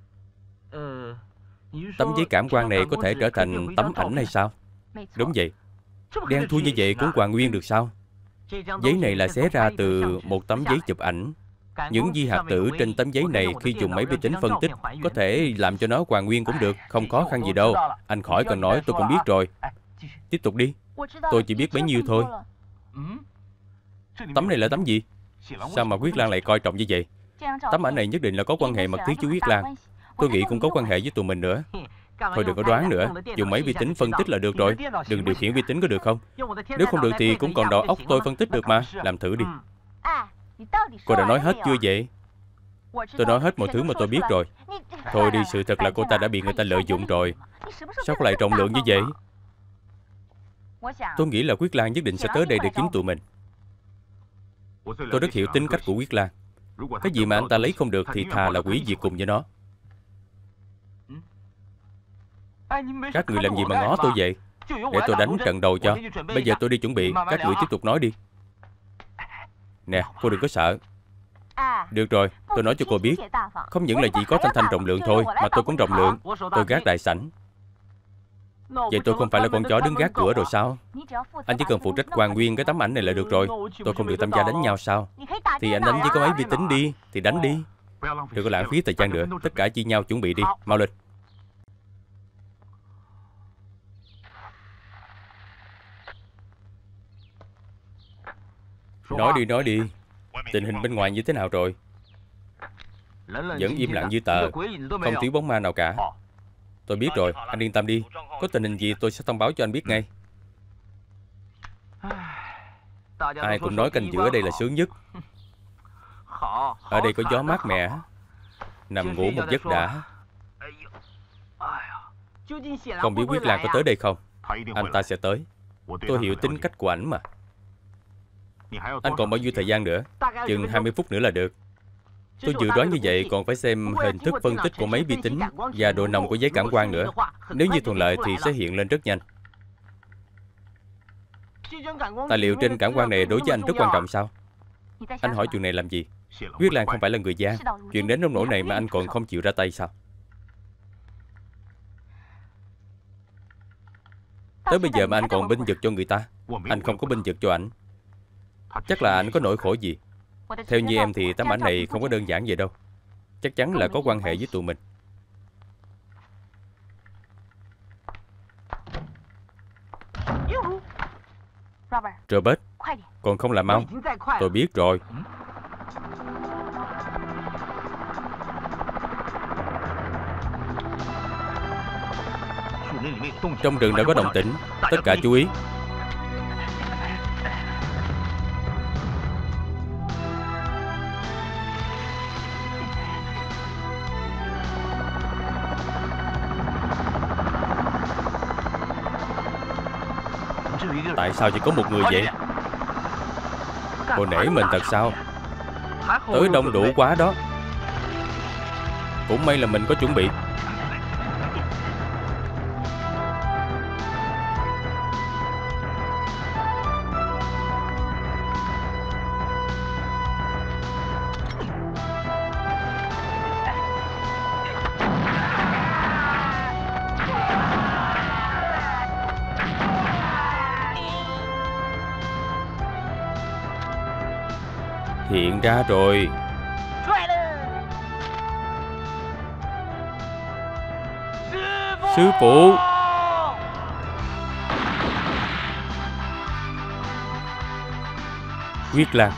Tấm giấy cảm quan này có thể trở thành tấm ảnh hay sao? Đúng vậy. Đen thui như vậy cũng hoàn nguyên được sao? Giấy này là xé ra từ một tấm giấy chụp ảnh. Những di hạt tử trên tấm giấy này khi dùng máy vi tính phân tích có thể làm cho nó hoàn nguyên cũng được. Không khó khăn gì đâu. Anh khỏi cần nói, tôi cũng biết rồi. Tiếp tục đi. Tôi chỉ biết bấy nhiêu thôi. Tấm này là tấm gì? Sao mà Quyết Lan lại coi trọng như vậy? Tấm ảnh này nhất định là có quan hệ mật thiết với Quyết Lan. Tôi nghĩ cũng có quan hệ với tụi mình nữa. Thôi đừng có đoán nữa. Dùng máy vi tính phân tích là được rồi. Đừng điều khiển vi tính có được không? Nếu không được thì cũng còn đầu óc tôi phân tích được mà. Làm thử đi. Cô đã nói hết chưa vậy? Tôi nói hết mọi thứ mà tôi biết rồi. Thôi đi, sự thật là cô ta đã bị người ta lợi dụng rồi. Sao lại trọng lượng như vậy? Tôi nghĩ là Quyết Lan nhất định sẽ tới đây để kiếm tụi mình. Tôi rất hiểu tính cách của Quyết Lan. Cái gì mà anh ta lấy không được thì thà là hủy diệt cùng với nó. Các người làm gì mà ngó tôi vậy? Để tôi đánh trận đầu cho. Bây giờ tôi đi chuẩn bị, các người tiếp tục nói đi. Nè, cô đừng có sợ. Được rồi, tôi nói cho cô biết. Không những là chỉ có Thanh Thanh rộng lượng thôi, mà tôi cũng rộng lượng. Tôi gác đại sảnh. Vậy tôi không phải là con chó đứng gác cửa rồi sao? Anh chỉ cần phụ trách hoàn nguyên cái tấm ảnh này là được rồi. Tôi không được tham gia đánh nhau sao? Thì anh đánh với con máy vi tính đi. Thì đánh đi. Đừng có lãng phí thời gian nữa. Tất cả chia nhau chuẩn bị đi. Mau lên. Nói đi. Tình hình bên ngoài như thế nào rồi? Vẫn im lặng như tờ. Không thiếu bóng ma nào cả. Tôi biết rồi, anh yên tâm đi. Có tình hình gì tôi sẽ thông báo cho anh biết ngay. Ai cũng nói canh giữa ở đây là sướng nhất. Ở đây có gió mát mẻ. Nằm ngủ một giấc đã. Không biết Quyết Lan có tới đây không? Anh ta sẽ tới. Tôi hiểu tính cách của ảnh mà. Anh còn bao nhiêu thời gian nữa? Chừng 20 phút nữa là được. Tôi dự đoán như vậy còn phải xem hình thức phân tích của máy vi tính và độ nồng của giấy cảm quang nữa. Nếu như thuận lợi thì sẽ hiện lên rất nhanh. Tài liệu trên cảm quang này đối với anh rất quan trọng sao? Anh hỏi chuyện này làm gì? Quyết Lan không phải là người gian. Chuyện đến nông nỗi này mà anh còn không chịu ra tay sao? Tới bây giờ mà anh còn binh vực cho người ta. Anh không có binh vực cho ảnh. Chắc là anh có nỗi khổ gì. Theo như em thì tấm ảnh này không có đơn giản vậy đâu. Chắc chắn là có quan hệ với tụi mình. Robert, còn không làm mau. Tôi biết rồi. Trong rừng đã có động tĩnh. Tất cả chú ý. Tại sao chỉ có một người vậy? Cô nể mình thật sao? Tới đông đủ quá đó. Cũng may là mình có chuẩn bị. Hiện ra rồi. Sư phụ. Quyết Lan.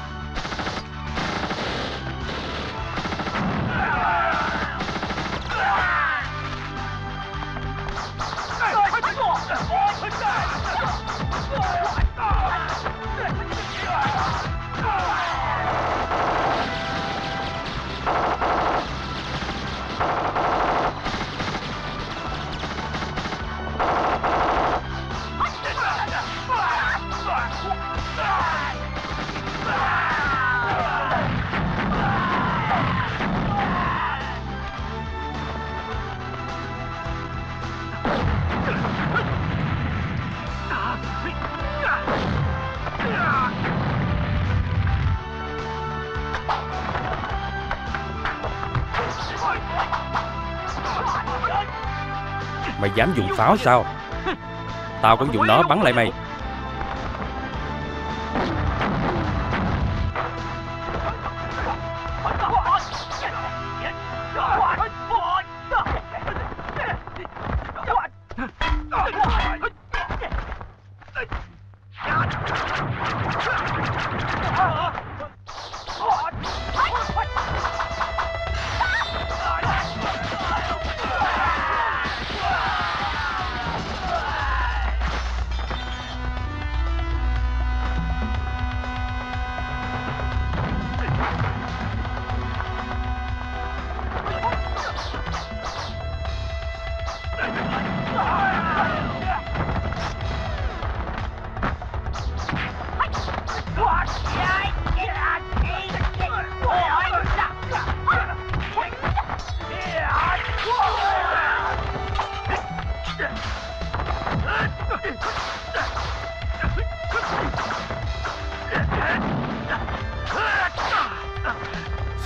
Mày dám dùng pháo sao? Tao cũng dùng nó bắn lại mày.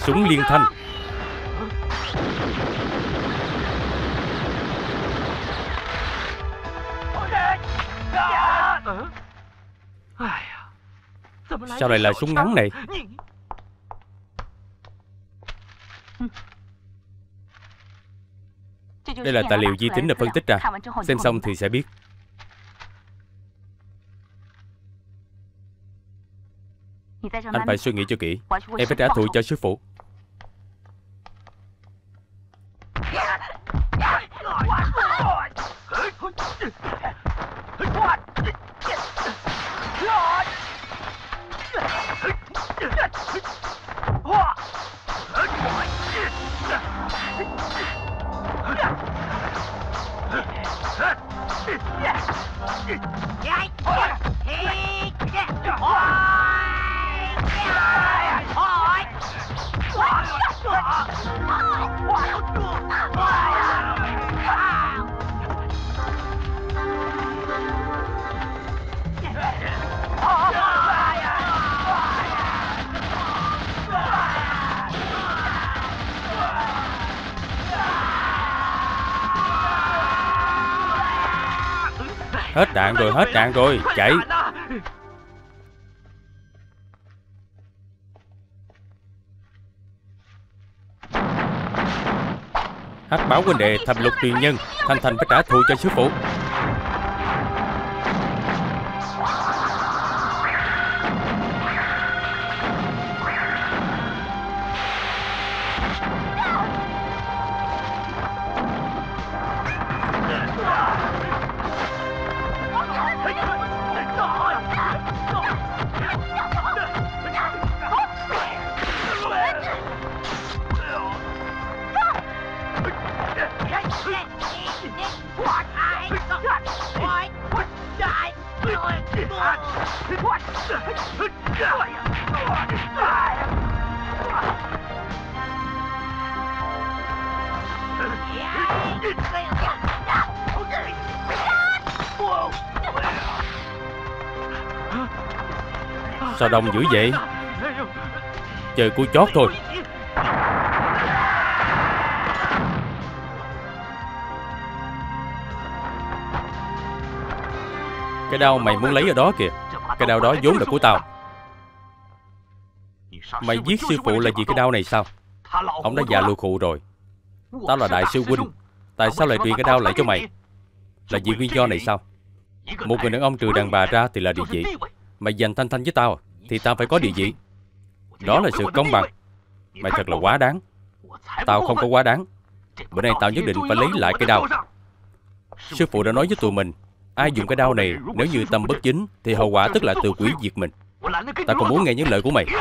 súng liên thanh. Sao lại là súng ngắn này? Đây là tài liệu vi tính đã phân tích ra. Xem xong thì sẽ biết. Anh phải suy nghĩ cho kỹ. Em phải trả thù cho sư phụ. Hết đạn rồi, hết đạn rồi, chạy. Hắc báo huynh đệ, thập lục truyền nhân, Thanh Thành phải trả thù cho sư phụ. Sao đông dữ vậy? Chơi cú chót thôi. Cái đao mày muốn lấy ở đó kìa. Cái đao đó vốn là của tao. Mày giết sư phụ là vì cái đao này sao? Ông đã già lù khụ rồi. Tao là đại sư huynh, tại sao lại truyền cái đao lại cho mày? Là vì nguyên do này sao? Một người đàn ông trừ đàn bà ra thì là địa vị. Mày giành Thanh Thanh với tao thì tao phải có địa vị. Đó là sự công bằng. Mày thật là quá đáng. Tao không có quá đáng. Bữa nay tao nhất định phải lấy lại cái đao. Sư phụ đã nói với tụi mình, ai dùng cái đao này nếu như tâm bất chính thì hậu quả tức là tự hủy diệt mình. Tao không muốn nghe những lời của mày.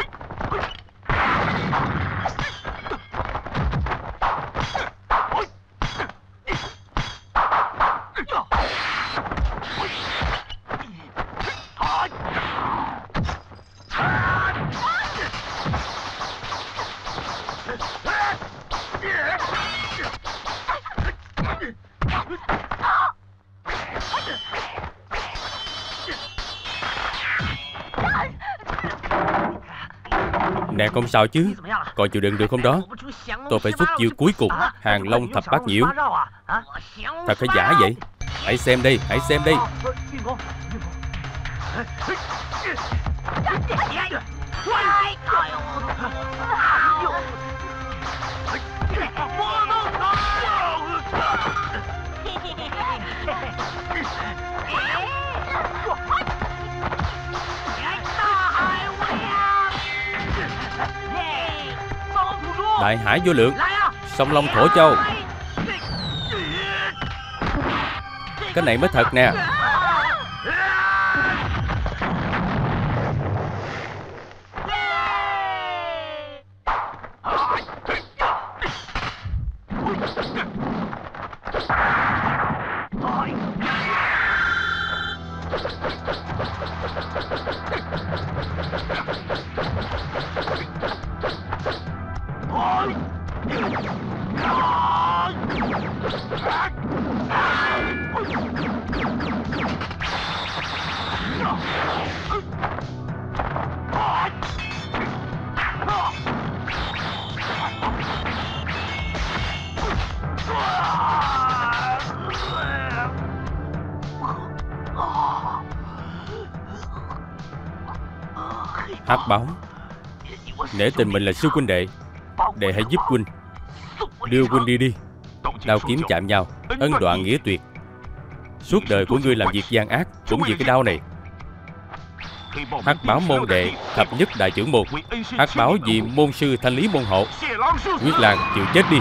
Nè không sao chứ? Còn chịu đựng được không đó? Tôi phải xuất chiêu cuối cùng, Hàng Long thập bát nhiễu. Thật hay giả vậy? Hãy xem đây, hãy xem đây. Đại hải vô lượng, song long thổ châu. Cái này mới thật nè. Hắc báo, nể tình mình là sư huynh đệ, đệ hãy giúp huynh, đưa huynh đi đi. Đao kiếm chạm nhau, ân đoạn nghĩa tuyệt. Suốt đời của ngươi làm việc gian ác cũng vì cái đao này. Hắc báo môn đệ thập nhất đại trưởng môn, hắc báo vì môn sư thanh lý môn hộ. Quyết Lan chịu chết đi.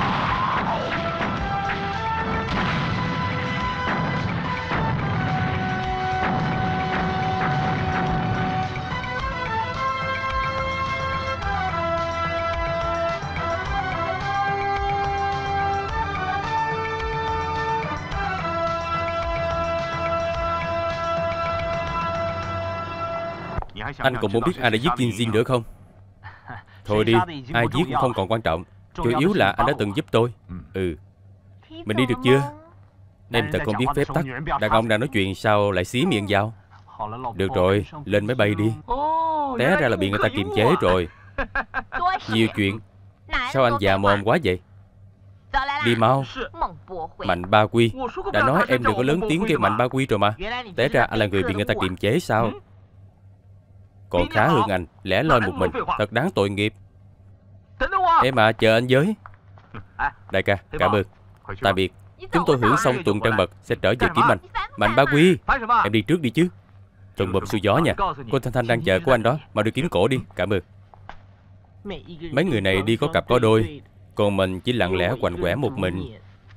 Anh còn muốn biết ai đã giết Jin Jin nữa không? Thôi đi, ai giết cũng không còn quan trọng. Chủ yếu là anh đã từng giúp tôi. Mình đi được chưa? Em thật không biết phép tắc. Đàn ông đang nói chuyện sao lại xí miệng vào. Được rồi, lên máy bay đi. Té ra là bị người ta kiềm chế rồi. Nhiều chuyện. Sao anh già mồm quá vậy? Đi mau. Mạnh Ba Quy. Đã nói em đừng có lớn tiếng kêu Mạnh Ba Quy rồi mà. Té ra anh là người bị người ta kiềm chế sao? Còn khá hơn anh, lẻ loi một mình, thật đáng tội nghiệp. Em à, chờ anh với. Đại ca, cảm ơn. Tạm biệt. Chúng tôi hưởng xong tuần trăng mật sẽ trở về kiếm anh. Mạnh Ba Quy, em đi trước đi chứ. Trùng bập xuôi gió nha. Cô Thanh Thanh đang chờ của anh đó, mau đi kiếm cổ đi. Cảm ơn. Mấy người này đi có cặp có đôi, còn mình chỉ lặng lẽ quạnh quẻ một mình.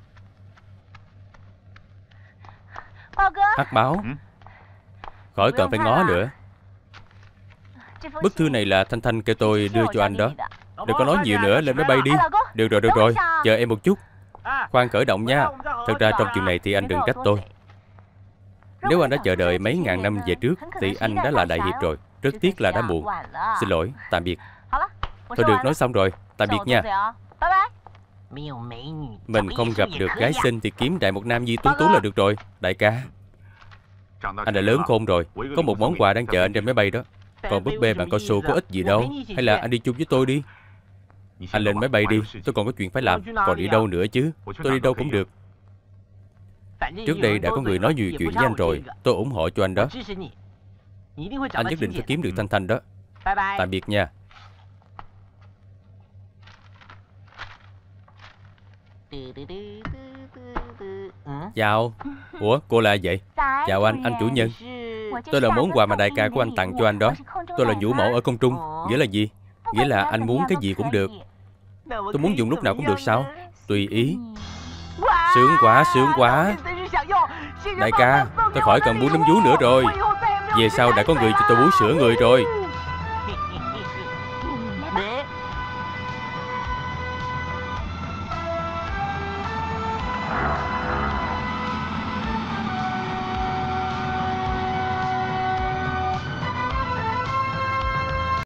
Hắc báo, khỏi cần phải ngó nữa. Bức thư này là Thanh Thanh kêu tôi đưa cho anh đó. Đừng có nói nhiều nữa, lên máy bay đi. Được rồi, chờ em một chút. Khoan khởi động nha. Thật ra trong chuyện này thì anh đừng trách tôi. Nếu anh đã chờ đợi mấy ngàn năm về trước thì anh đã là đại hiệp rồi. Rất tiếc là đã muộn. Xin lỗi, tạm biệt. Thôi được, nói xong rồi. Tạm biệt nha. Mình không gặp được gái xinh thì kiếm đại một nam nhi tuấn tú là được rồi. Đại ca, anh đã lớn khôn rồi. Có một món quà đang chờ anh trên máy bay đó. Còn búp bê bạn cao su có ích gì đâu. Hay là anh đi chung với tôi đi. Anh lên máy bay đi, tôi còn có chuyện phải làm. Còn đi đâu nữa chứ? Tôi đi đâu cũng được. Trước đây đã có người nói nhiều chuyện với anh rồi. Tôi ủng hộ cho anh đó. Anh nhất định phải kiếm được Thanh Thanh đó. Tạm biệt nha. Chào. Ủa, cô là ai vậy? Chào anh chủ nhân. Tôi là món quà mà đại ca của anh tặng cho anh đó. Tôi là nhũ mẫu ở công trung. Nghĩa là gì? Nghĩa là anh muốn cái gì cũng được. Tôi muốn dùng lúc nào cũng được sao? Tùy ý. Sướng quá. Đại ca, tôi khỏi cần bú nấm vú nữa rồi. Về sau đã có người cho tôi bú sữa người rồi.